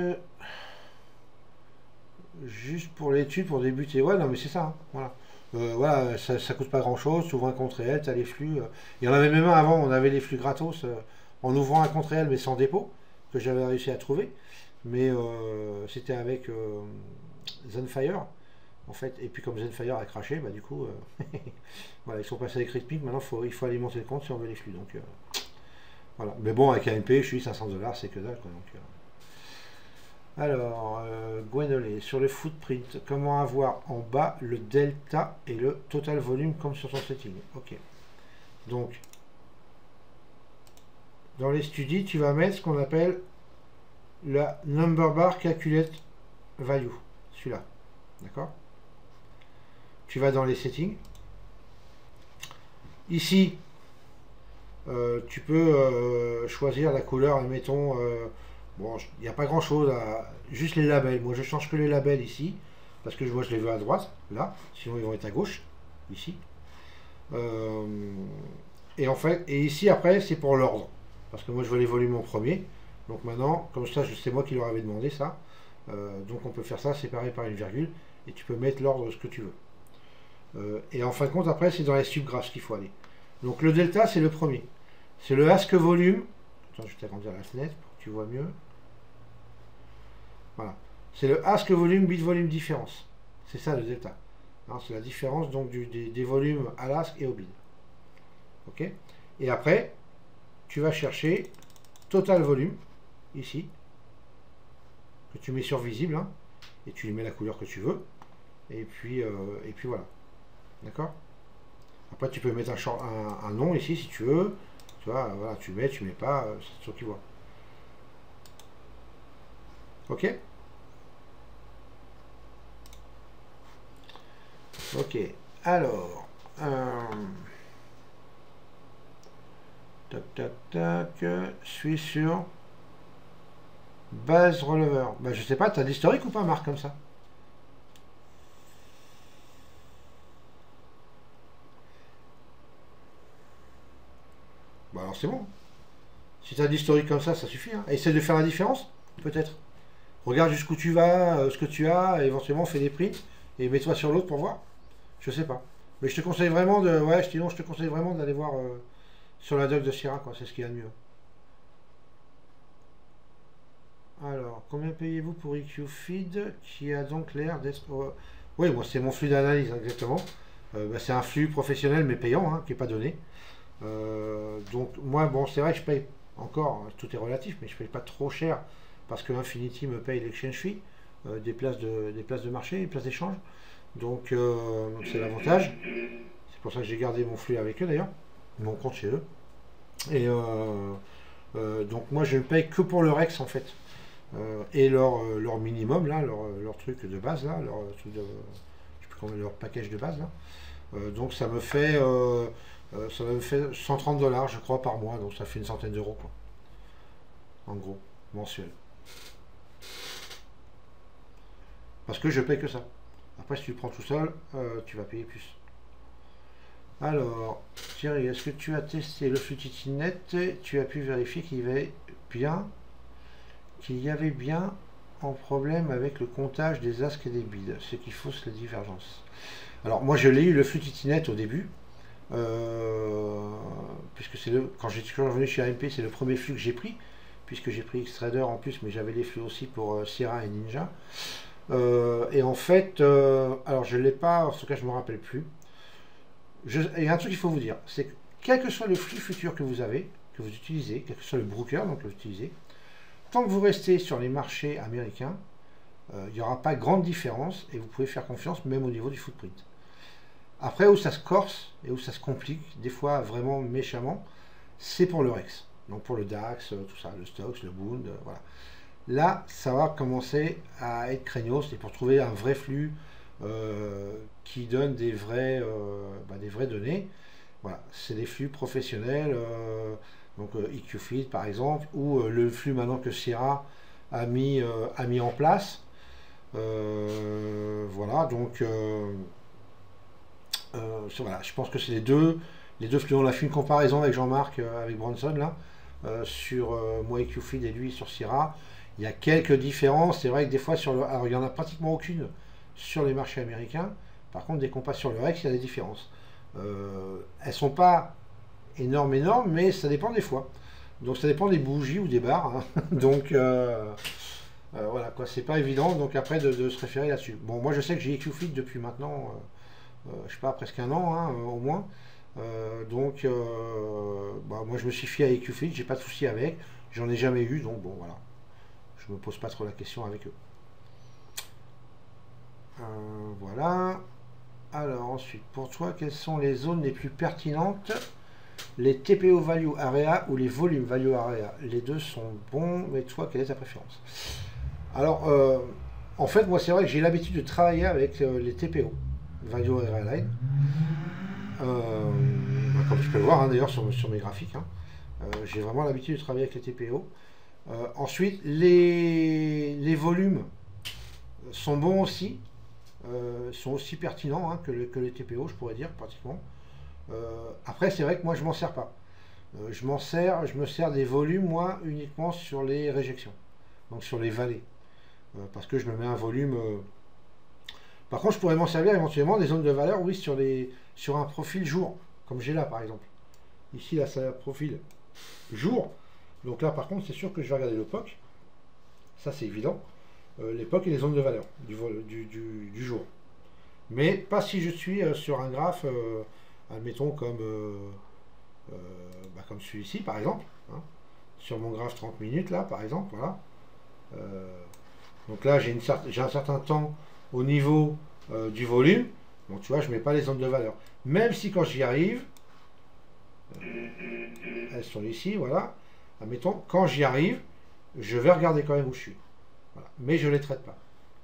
Juste pour l'étude, pour débuter. Ouais, non, mais c'est ça. Hein, voilà. Voilà, ça coûte pas grand chose. Tu ouvres un compte réel, tu as les flux. Il y en avait même un avant, on avait les flux gratos en ouvrant un compte réel mais sans dépôt, que j'avais réussi à trouver. Mais c'était avec Zenfire, en fait. Et puis comme Zenfire a craché, bah du coup, voilà, ils sont passés avec Rhythmic. Maintenant, il faut alimenter le compte si on veut les flux. Donc voilà. Mais bon, avec AMP, je suis 500 $, c'est que dalle. Quoi, donc, alors, Gwenolé, sur le footprint, comment avoir en bas le delta et le total volume comme sur son setting? Ok. Donc, dans les studies, tu vas mettre ce qu'on appelle la number bar calculate value. Celui-là. D'accord? Tu vas dans les settings. Ici, tu peux choisir la couleur, admettons. Bon, il n'y a pas grand chose juste les labels. Moi, je change que les labels ici. Parce que moi, je les veux à droite, là. Sinon, ils vont être à gauche, ici. Et en fait, et ici, après, c'est pour l'ordre. Parce que moi, je veux les volumes en premier. Donc maintenant, comme ça, c'est moi qui leur avais demandé ça. Donc on peut faire ça séparé par une virgule. Et tu peux mettre l'ordre ce que tu veux. Et en fin de compte, après, c'est dans les subgraphes qu'il faut aller. Donc le delta, c'est le premier. C'est le ask volume. Attends, je vais t'agrandir la fenêtre pour que tu vois mieux. Voilà. C'est le ask volume, bit volume différence. C'est ça le delta. C'est la différence donc des volumes à l'ask et au bit. Ok. Et après, tu vas chercher total volume, ici, que tu mets sur visible, hein, et tu lui mets la couleur que tu veux. Et puis voilà. D'accord? Après, tu peux mettre un nom ici si tu veux. Tu vois, voilà, tu mets pas, c'est toi qui vois. Ok? Ok. Alors, tac, tac, tac, je suis sur base relever. Bah, je sais pas, tu as l'historique ou pas, Marc, comme ça? Bah, alors c'est bon. Si tu as l'historique comme ça suffit. Hein. Essaie de faire la différence, peut-être. Regarde jusqu'où tu vas, ce que tu as, et éventuellement fais des prints, et mets-toi sur l'autre pour voir. Je sais pas. Mais je te conseille vraiment de. Ouais, je te conseille vraiment d'aller voir sur la doc de Sierra, quoi. C'est ce qu'il y a de mieux. Alors, combien payez-vous pour EQFeed qui a donc l'air d'être. Oui, moi c'est mon flux d'analyse, hein, exactement. Bah, c'est un flux professionnel mais payant, hein, qui n'est pas donné. Donc, moi, bon, c'est vrai que je paye encore, tout est relatif, mais je paye pas trop cher parce que Infinity me paye l'exchange fee, des places de marché, des places d'échange. Donc, c'est l'avantage. C'est pour ça que j'ai gardé mon flux avec eux d'ailleurs, mon compte chez eux. Et donc, moi, je ne paye que pour le Rex en fait. Et leur minimum, là, leur truc de base, là, je sais plus comment, leur package de base, là. Donc ça me fait 130 $ je crois par mois, donc ça fait une centaine d'euros quoi, en gros, mensuel. Parce que je paye que ça. Après si tu le prends tout seul, tu vas payer plus. Alors, Thierry, est-ce que tu as testé le Fluidity Net? Tu as pu vérifier qu'il y avait bien un problème avec le comptage des asks et des bids, ce qui fausse la divergence. Alors moi je l'ai eu le Fluidity Net au début, puisque quand je suis revenu chez AMP, c'est le premier flux que j'ai pris, puisque j'ai pris Xtrader en plus, mais j'avais les flux aussi pour Sierra et Ninja. Et en fait, alors je ne l'ai pas, en tout cas je ne me rappelle plus. Il y a un truc qu'il faut vous dire, c'est que quel que soit le flux futur que vous avez, que vous utilisez, quel que soit le broker donc que vous utilisez, tant que vous restez sur les marchés américains, il n'y aura pas grande différence et vous pouvez faire confiance même au niveau du footprint. Après, où ça se corse et où ça se complique, des fois vraiment méchamment, c'est pour le Rex. Donc pour le DAX, tout ça, le Stoxx, le Bund, voilà. Là, ça va commencer à être craignos et pour trouver un vrai flux qui donne des vraies données. Voilà, c'est des flux professionnels, donc EQFeed par exemple, ou le flux maintenant que Sierra a mis en place. Voilà, donc voilà, je pense que c'est les deux flux. On a fait une comparaison avec Jean-Marc, avec Bronson là, sur moi EQFeed et lui sur Sierra. Il y a quelques différences. C'est vrai que des fois alors il n'y en a pratiquement aucune sur les marchés américains. Par contre, dès qu'on passe sur le Rex, il y a des différences. Elles sont pas énormes, mais ça dépend des fois. Donc ça dépend des bougies ou des barres. Hein. Donc voilà quoi, c'est pas évident. Donc après de se référer là-dessus. Bon, moi je sais que j'ai EQFeed depuis maintenant, je sais pas, presque un an hein, au moins. Donc moi je me suis fié à EQFeed, j'ai pas de souci avec. J'en ai jamais eu, donc bon voilà. Je me pose pas trop la question avec eux. Voilà. Alors ensuite, pour toi, quelles sont les zones les plus pertinentes? Les TPO value area ou les volume value area? Les deux sont bons, mais toi, quelle est ta préférence? Alors, en fait, moi, c'est vrai que j'ai l'habitude de travailler avec les TPO, value area line. Comme tu peux le voir, hein, d'ailleurs, sur mes graphiques. Hein. J'ai vraiment l'habitude de travailler avec les TPO. Ensuite, les volumes sont bons aussi. Sont aussi pertinents hein, que les TPO, je pourrais dire, pratiquement. Après, c'est vrai que moi, je m'en sers pas. Je me sers des volumes, moi, uniquement sur les réjections. Donc sur les vallées. Parce que je me mets un volume... Par contre, je pourrais m'en servir éventuellement des zones de valeur, oui, sur un profil jour. Comme j'ai là, par exemple. Ici, là, c'est un profil jour. Donc là, par contre, c'est sûr que je vais regarder le POC. Ça, c'est évident. Les POC et les zones de valeur du jour. Mais pas si je suis sur un graphe, admettons, comme celui-ci, par exemple. Hein, sur mon graphe 30 minutes, là, par exemple. Voilà. Donc là, j'ai un certain temps au niveau du volume. Donc tu vois, je ne mets pas les zones de valeur. Même si quand j'y arrive, elles sont ici, voilà. Admettons, quand j'y arrive, je vais regarder quand même où je suis. Voilà. Mais je ne les traite pas.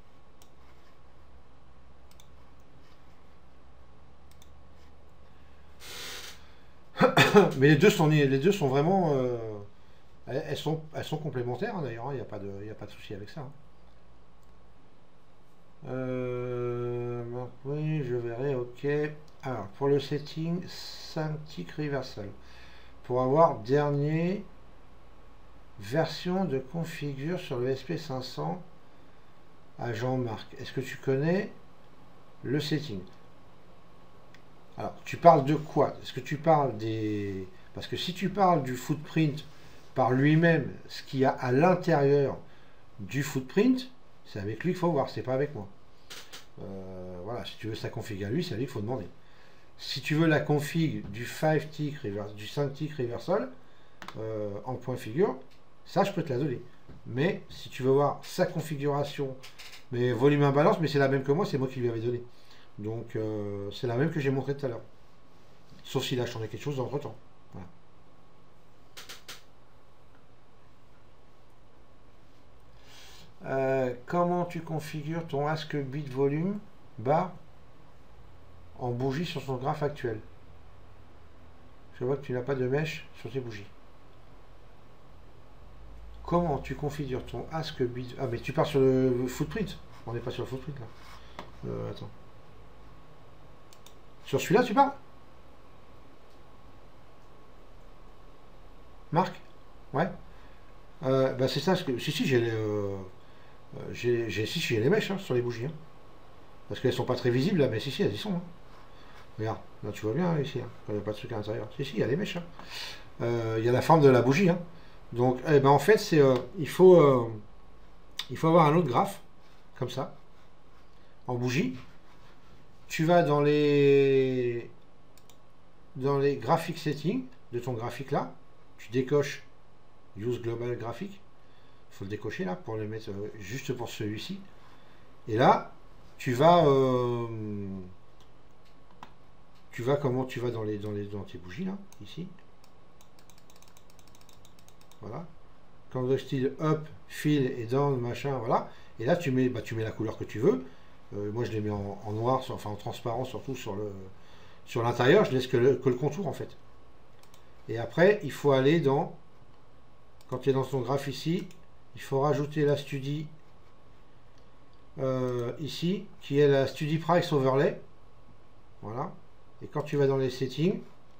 Mais les deux sont vraiment... elles sont complémentaires, hein, d'ailleurs. Il n'y a pas de souci avec ça. Oui, je verrai, ok. Alors, pour le setting, 5 ticks reversal. Pour avoir dernier version de configure sur le SP500 à Jean-Marc. Est-ce que tu connais le setting? Alors, tu parles de quoi? Est-ce que tu parles des... Parce que si tu parles du footprint par lui-même, ce qu'il y a à l'intérieur du footprint, c'est avec lui qu'il faut voir, c'est pas avec moi. Voilà, si tu veux sa config à lui, c'est à lui qu'il faut demander. Si tu veux la config du 5 tick reversal en point figure, ça je peux te la donner. Mais si tu veux voir sa configuration, mais volume imbalance, mais c'est la même que moi, c'est moi qui lui avais donné. Donc c'est la même que j'ai montré tout à l'heure. Sauf s'il a changé quelque chose entre temps. Voilà. Comment tu configures ton Ask Bit Volume bar en bougie sur son graphe actuel? Je vois que tu n'as pas de mèche sur tes bougies. Comment tu configures ton Ask Bit... Ah mais tu pars sur le footprint. On n'est pas sur le footprint là. Attends. Sur celui-là tu parles? Marc? Ouais. Bah c'est ça. Si j'ai les... j'ai les mèches hein, sur les bougies. Hein. Parce qu'elles sont pas très visibles là, mais si, elles y sont. Hein. Regarde, là tu vois bien ici, hein, quand il n'y a pas de truc à l'intérieur. Si, il y a les mèches. Hein. Il y a la forme de la bougie. Hein. Donc, eh ben, en fait, c'est il faut avoir un autre graphe, comme ça, en bougie. Tu vas dans les graphic settings de ton graphique là. Tu décoches Use Global Graphic. Il faut le décocher là pour le mettre juste pour celui-ci. Et là, tu vas comment tu vas dans tes bougies là, ici. Voilà. Candle style up, fill et down, machin, voilà. Et là tu mets la couleur que tu veux. Moi je les mets en noir, enfin en transparent surtout sur l'intérieur. Je laisse que le contour en fait. Et après il faut aller dans, quand tu es dans ton graphe ici, il faut rajouter la Studi ici, qui est la Studi Price Overlay. Voilà. Et quand tu vas dans les settings,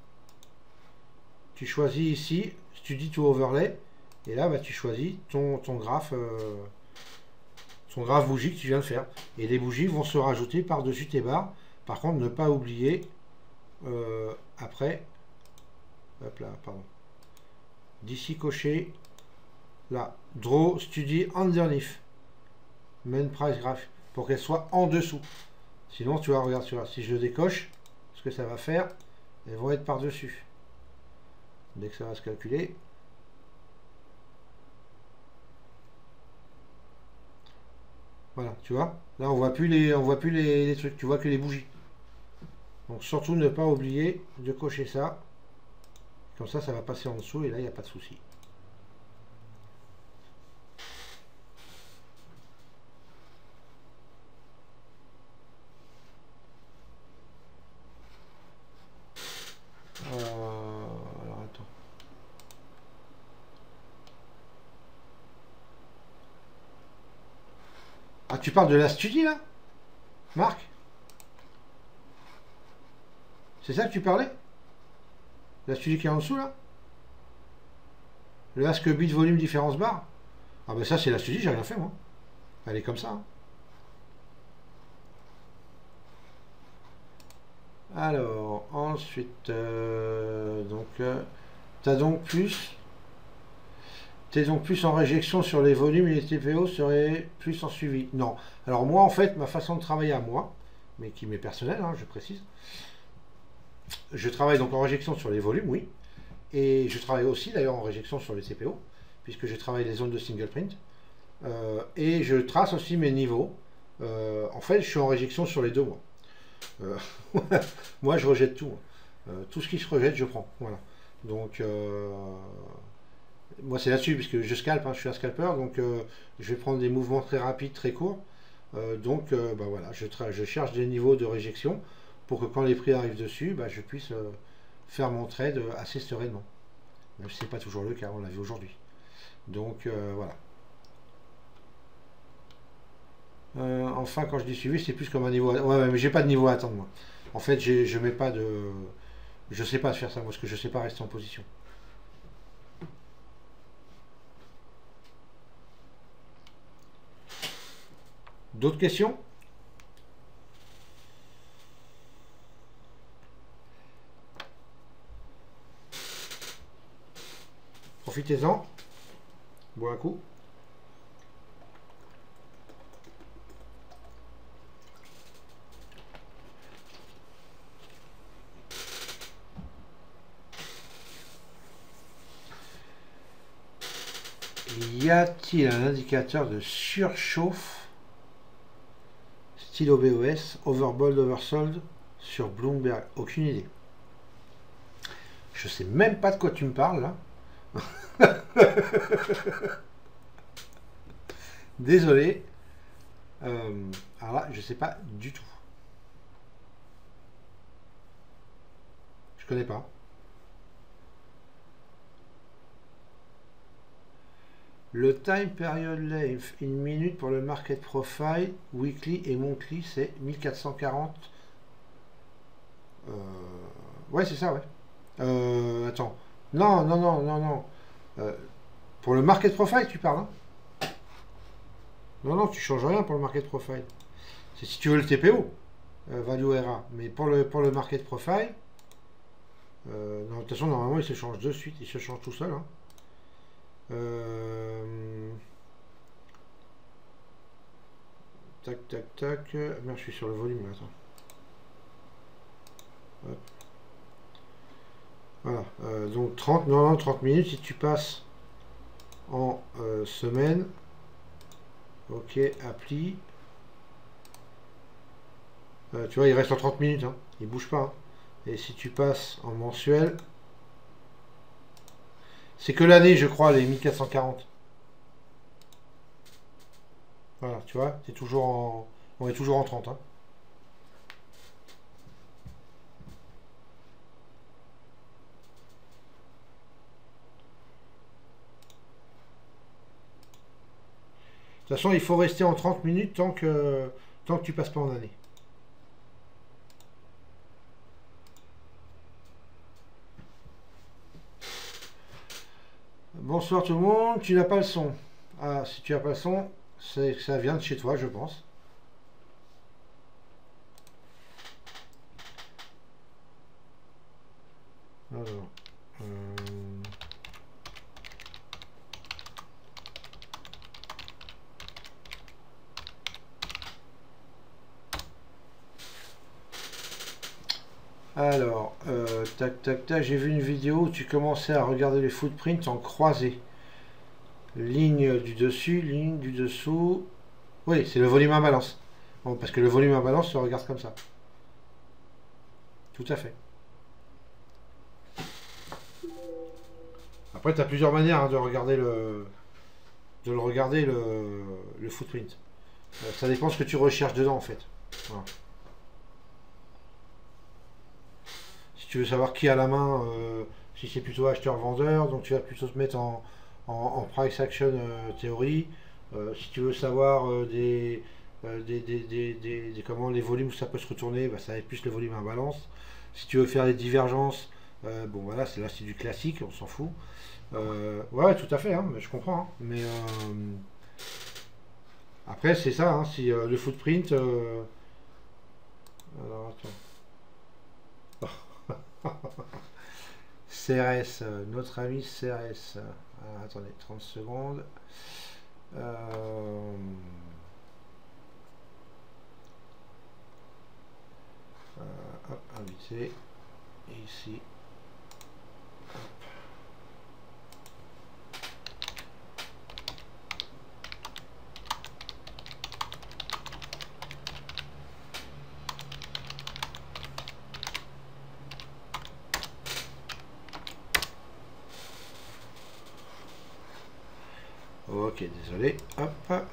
tu choisis ici Studi to Overlay. Et là, bah, tu choisis ton graphe bougie que tu viens de faire. Et les bougies vont se rajouter par-dessus tes barres. Par contre, ne pas oublier après, hop là, pardon, d'ici cocher là, Draw Studi Underneath Main Price Graph pour qu'elle soit en dessous. Sinon, tu vois, regarde, si je le décoche, ce que ça va faire, elles vont être par-dessus. Dès que ça va se calculer. Voilà, tu vois. Là, on voit plus les trucs. Tu vois que les bougies. Donc, surtout ne pas oublier de cocher ça. Comme ça, ça va passer en dessous et là, il n'y a pas de souci. Alors, attends. Ah, tu parles de la Studi là, Marc? C'est ça que tu parlais? La Studi qui est en dessous là? Le Ask Bit Volume Différence Bar? Ah ben ça c'est la Studi, j'ai rien fait moi. Elle est comme ça. Hein. Alors, ensuite, t'as donc plus... T'es donc plus en réjection sur les volumes et les TPO seraient plus en suivi. Non. Alors moi, en fait, ma façon de travailler à moi, mais qui m'est personnelle, hein, je précise, je travaille donc en réjection sur les volumes, oui. Et je travaille aussi d'ailleurs en réjection sur les TPO, puisque je travaille les zones de single print. Et je trace aussi mes niveaux. En fait, je suis en réjection sur les deux mois. Euh, moi, je rejette tout. Tout ce qui se rejette, je prends. Voilà. Donc, moi, c'est là-dessus, puisque je scalpe, hein, je suis un scalper, donc je vais prendre des mouvements très rapides, très courts. Donc, bah, voilà, je cherche des niveaux de réjection pour que quand les prix arrivent dessus, bah, je puisse faire mon trade assez sereinement. Même si ce n'est pas toujours le cas, on l'a vu aujourd'hui. Donc, voilà. Enfin, quand je dis suivi, c'est plus comme un niveau. Ouais, mais j'ai pas de niveau à attendre, moi. En fait, je mets pas de. Je sais pas faire ça, moi, parce que je sais pas rester en position. D'autres questions? Profitez-en. Bois un coup. Y a-t-il un indicateur de surchauffe style OBOS, overbought, oversold sur Bloomberg? Aucune idée. Je sais même pas de quoi tu me parles là. Désolé. Alors là, je sais pas du tout. Je connais pas. Le time period length in minutes pour le market profile weekly et monthly, c'est 1440. Ouais, c'est ça, ouais. Attends. Non, non, non, non, non. Pour le market profile, tu parles, hein? Non, non, tu changes rien pour le market profile. C'est si tu veux le TPO, value RA. Mais pour le market profile, non, de toute façon, normalement, il se change de suite. Il se change tout seul, hein. Tac, tac, tac. Merde, je suis sur le volume, là, attends. Hop. Voilà. Donc 30, non, 30 minutes, si tu passes en semaine. Ok, appli. Tu vois, il reste en 30 minutes, hein. Il bouge pas, hein. Et si tu passes en mensuel, c'est que l'année, je crois, les 1440. Voilà, tu vois, c'est toujours en, on est toujours en 30, hein. De toute façon, il faut rester en 30 minutes tant que tu passes pas en année. Bonsoir tout le monde, tu n'as pas le son. Ah, si tu n'as pas le son, c'est que ça vient de chez toi, je pense. Alors, tac, tac, tac, j'ai vu une vidéo où tu commençais à regarder les footprints en croisé. Ligne du dessus, ligne du dessous. Oui, c'est le volume à balance. Bon, parce que le volume à balance se regarde comme ça. Tout à fait. Après, tu as plusieurs manières, hein, de regarder le footprint. Ça dépend ce que tu recherches dedans, en fait. Voilà. Si tu veux savoir qui a la main, si c'est plutôt acheteur-vendeur, donc tu vas plutôt te mettre en price action théorie. Si tu veux savoir comment les volumes où ça peut se retourner, bah, ça va être plus le volume à balance. Si tu veux faire des divergences, bon voilà, là c'est du classique, on s'en fout. Ouais, tout à fait, hein, je comprends, hein, mais après c'est ça, hein, si le footprint. Alors attends. CRS, notre ami CRS. Alors, attendez, 30 secondes. Hop, invité. Et ici. Ok, désolé. Hop.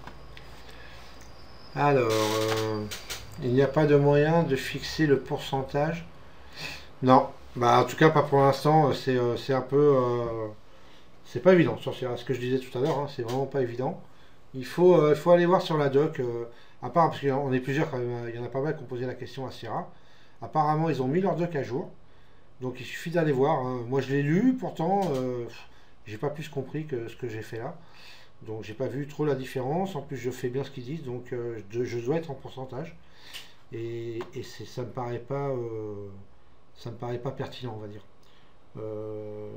Alors, il n'y a pas de moyen de fixer le pourcentage. Non, bah en tout cas pas pour l'instant. C'est un peu, c'est pas évident. Sur ce que je disais tout à l'heure, hein, c'est vraiment pas évident. Il faut aller voir sur la doc. À part parce qu'on est plusieurs quand même. Il y en a pas mal qui ont posé la question à Sierra. Apparemment, ils ont mis leur doc à jour. Donc il suffit d'aller voir, hein. Moi je l'ai lu, pourtant j'ai pas plus compris que ce que j'ai fait là. Donc j'ai pas vu trop la différence. En plus je fais bien ce qu'ils disent, donc je dois être en pourcentage. Ça me paraît pas pertinent, on va dire. Euh,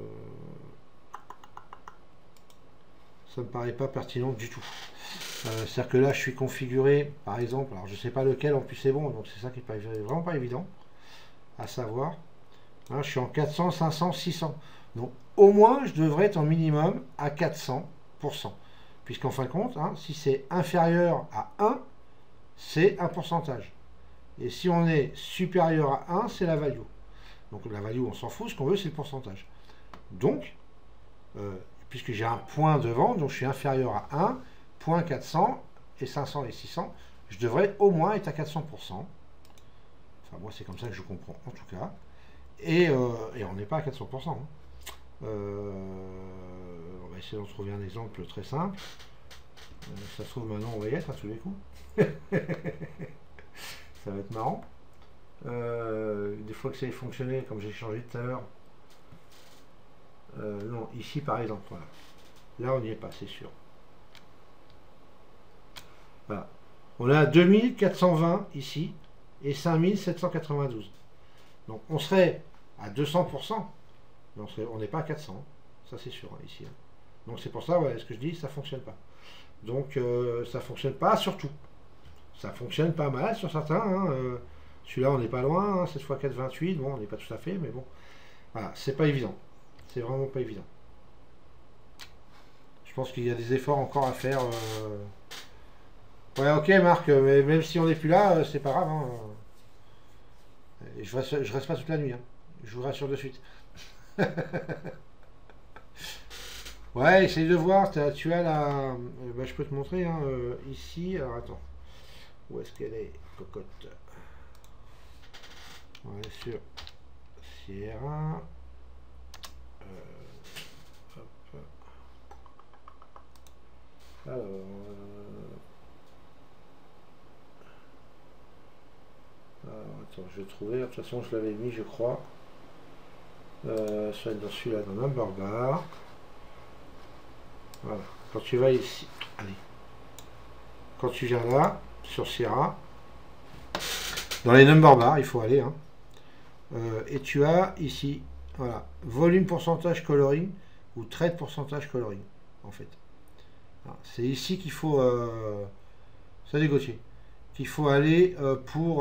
ça me paraît pas pertinent du tout. C'est-à-dire que là je suis configuré, par exemple, alors je sais pas lequel en plus c'est bon, donc c'est ça qui est vraiment pas évident à savoir. Hein, je suis en 400, 500, 600. Donc au moins, je devrais être en minimum à 400%. Puisqu'en fin de compte, hein, si c'est inférieur à 1, c'est un pourcentage. Et si on est supérieur à 1, c'est la value. Donc la value, on s'en fout, ce qu'on veut, c'est le pourcentage. Donc, puisque j'ai un point devant, donc je suis inférieur à 1, point 400 et 500 et 600, je devrais au moins être à 400%. Enfin, moi, c'est comme ça que je comprends, en tout cas. Et on n'est pas à 400%. Hein. On va essayer d'en trouver un exemple très simple. Ça se trouve maintenant on va y être à tous les coups. Ça va être marrant. Des fois que ça ait fonctionné, comme j'ai changé tout à l'heure. Non, ici par exemple, voilà. Là on n'y est pas, c'est sûr. Voilà. On a 2420 ici et 5792. Donc on serait à 200%, mais on n'est pas à 400, ça c'est sûr, hein, ici. Hein. Donc c'est pour ça, voilà, ce que je dis, ça ne fonctionne pas. Donc ça ne fonctionne pas sur tout. Ça fonctionne pas mal sur certains. Hein, celui-là, on n'est pas loin, hein, 7 x 4, 28, bon, on n'est pas tout à fait, mais bon. Voilà, c'est pas évident. C'est vraiment pas évident. Je pense qu'il y a des efforts encore à faire. Ouais, ok Marc, mais même si on n'est plus là, c'est pas grave. Hein. Je reste pas toute la nuit. Hein. Je vous rassure de suite. Ouais, essaye de voir. Tu as la. Bah, je peux te montrer hein, ici. Alors attends. Où est-ce qu'elle est, cocotte? On est sur Sierra. Hop. Alors. Alors, attends, je vais trouver. De toute façon, je l'avais mis, je crois. Ça va être dans celui-là, dans Number Bar. Voilà. Quand tu vas ici, allez. Quand tu viens là, sur Sierra, dans les Number Bar, il faut aller. Hein. Et tu as ici, voilà, volume pourcentage coloring ou trade pourcentage coloring, en fait. C'est ici qu'il faut, ça négocier, qu'il faut aller pour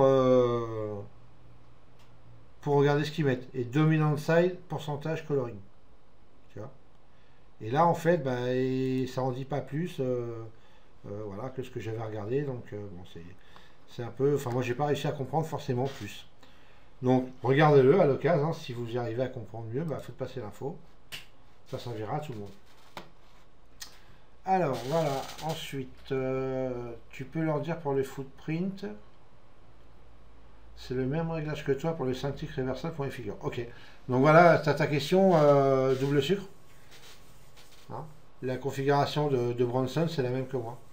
regarder ce qu'ils mettent. Et dominant side pourcentage coloring. Tu vois. Et là, en fait, bah, ça en dit pas plus. Voilà, que ce que j'avais regardé. Donc, bon, c'est un peu. Enfin, moi, j'ai pas réussi à comprendre forcément plus. Donc, regardez-le à l'occasion. Hein, si vous y arrivez à comprendre mieux, bah, faites passer l'info. Ça servira à tout le monde. Alors, voilà. Ensuite, tu peux leur dire pour le footprint. C'est le même réglage que toi pour le 5 ticks reversal pour les figures. Ok. Donc, voilà, tu as ta question double sucre. Hein, la configuration de Bronson, c'est la même que moi.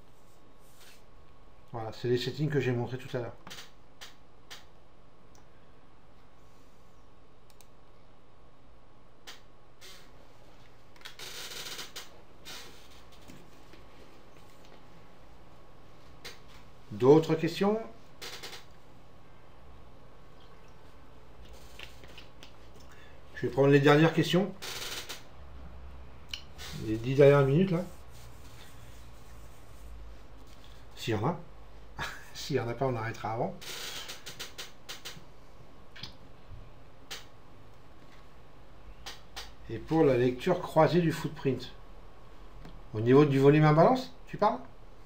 Voilà, c'est les settings que j'ai montré tout à l'heure. D'autres questions? Je vais prendre les dernières questions. Les 10 dernières minutes là. S'il y en a. S'il n'y en a pas, on arrêtera avant. Et pour la lecture croisée du footprint. Au niveau du volume imbalance, tu parles?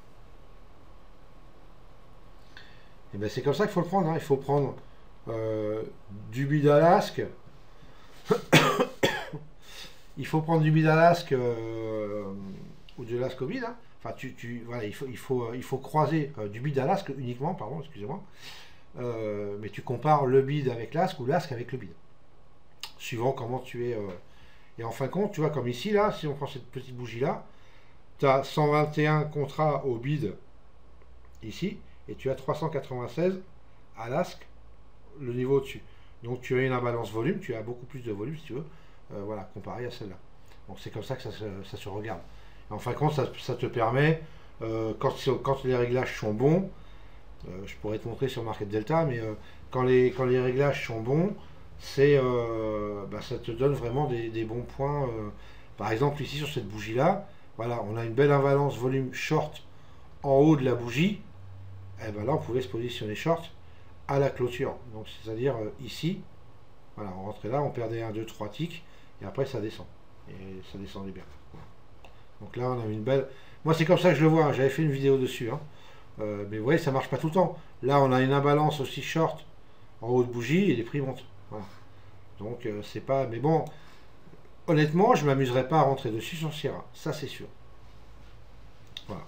Et bien c'est comme ça qu'il faut le prendre. Hein. Il faut prendre du bidalask. Il faut prendre du bidalask ou de lasque au bide. Hein. Enfin, voilà, il faut croiser du bide à lasque uniquement, pardon, excusez-moi. Mais tu compares le bide avec l'asque ou l'asque avec le bide. Suivant comment tu es. Et en fin de compte, tu vois, comme ici, là, si on prend cette petite bougie-là, tu as 121 contrats au bide ici, et tu as 396 à l'asque, le niveau au-dessus. Donc tu as une imbalance volume, tu as beaucoup plus de volume si tu veux, voilà, comparé à celle-là. Donc c'est comme ça que ça se regarde. Et en fin de compte, ça te permet, quand les réglages sont bons, je pourrais te montrer sur Market Delta, mais quand les réglages sont bons, ça te donne vraiment des bons points. Par exemple, ici sur cette bougie-là, voilà, on a une belle imbalance volume short en haut de la bougie. Et ben là, on pouvait se positionner short à la clôture. Donc, c'est-à-dire ici, voilà, on rentrait là, on perdait 1, 2, 3 ticks, et après ça descend. Et ça descendait bien. Voilà. Donc là, on a une belle. Moi, c'est comme ça que je le vois. Hein. J'avais fait une vidéo dessus. Hein. Mais vous voyez, ça marche pas tout le temps. Là, on a une imbalance aussi short en haut de bougie et les prix montent. Voilà. Donc, c'est pas. Mais bon, honnêtement, je m'amuserais pas à rentrer dessus sur Sierra. Ça, c'est sûr. Voilà.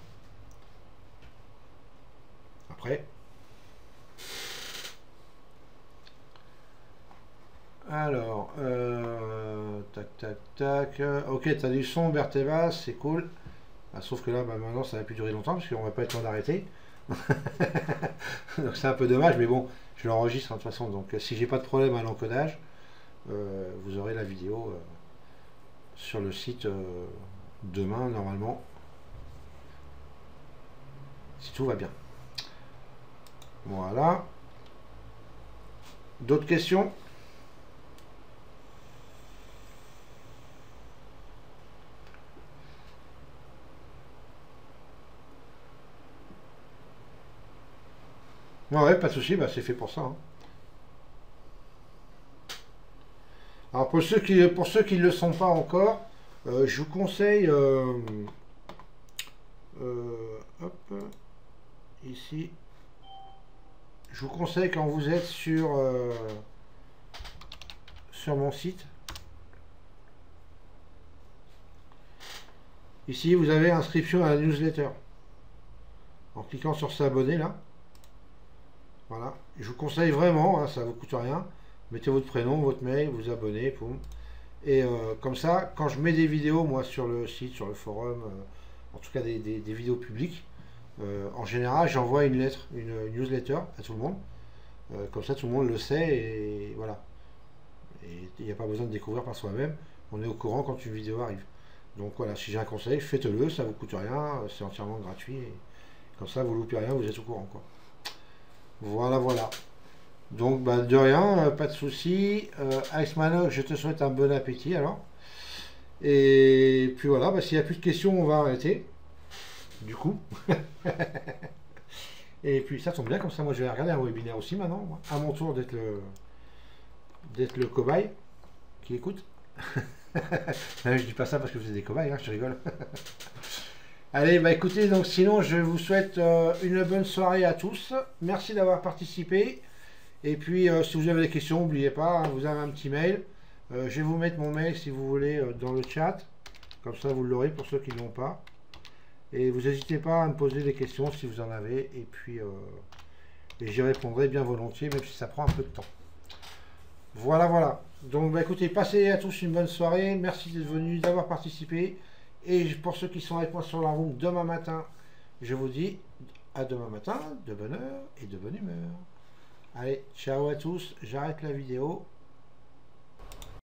Après. Alors, tac, tac, tac. Ok, tu as du son, Bertevas, c'est cool. Ah, sauf que là, maintenant, ça va plus durer longtemps parce qu'on va pas être temps d'arrêter. Donc c'est un peu dommage, mais bon, je l'enregistre de toute façon. Donc si j'ai pas de problème à l'encodage, vous aurez la vidéo sur le site demain, normalement. Si tout va bien. Voilà. D'autres questions ? Ouais, pas de souci, c'est fait pour ça. Hein. Alors pour ceux qui ne le sont pas encore, je vous conseille, hop, ici, je vous conseille quand vous êtes sur mon site, ici vous avez inscription à la newsletter. En cliquant sur s'abonner là. Voilà, je vous conseille vraiment, hein, ça ne vous coûte rien. Mettez votre prénom, votre mail, vous abonnez, poum. Et comme ça, quand je mets des vidéos, moi, sur le site, sur le forum, en tout cas des vidéos publiques, en général, j'envoie une lettre, une newsletter à tout le monde. Comme ça, tout le monde le sait et voilà. Et il n'y a pas besoin de découvrir par soi-même. On est au courant quand une vidéo arrive. Donc voilà, si j'ai un conseil, faites-le, ça ne vous coûte rien, c'est entièrement gratuit. Et comme ça, vous ne loupez rien, vous êtes au courant, quoi. Voilà, voilà. Donc, de rien, pas de souci. Iceman, je te souhaite un bon appétit alors. Et puis voilà, s'il n'y a plus de questions, on va arrêter. Du coup. Et puis ça tombe bien, comme ça, moi je vais regarder un webinaire aussi maintenant. Moi. À mon tour d'être le cobaye qui écoute. Non, je dis pas ça parce que vous êtes des cobayes, hein, je rigole. Allez, écoutez, donc sinon je vous souhaite une bonne soirée à tous. Merci d'avoir participé. Et puis si vous avez des questions, n'oubliez pas, hein, vous avez un petit mail. Je vais vous mettre mon mail si vous voulez dans le chat. Comme ça vous l'aurez pour ceux qui ne l'ont pas. Et vous n'hésitez pas à me poser des questions si vous en avez. Et puis j'y répondrai bien volontiers, même si ça prend un peu de temps. Voilà, voilà. Donc écoutez, passez à tous une bonne soirée. Merci d'être venus, d'avoir participé. Et pour ceux qui sont avec moi sur la room demain matin, je vous dis à demain matin, de bonne heure et de bonne humeur. Allez, ciao à tous, j'arrête la vidéo.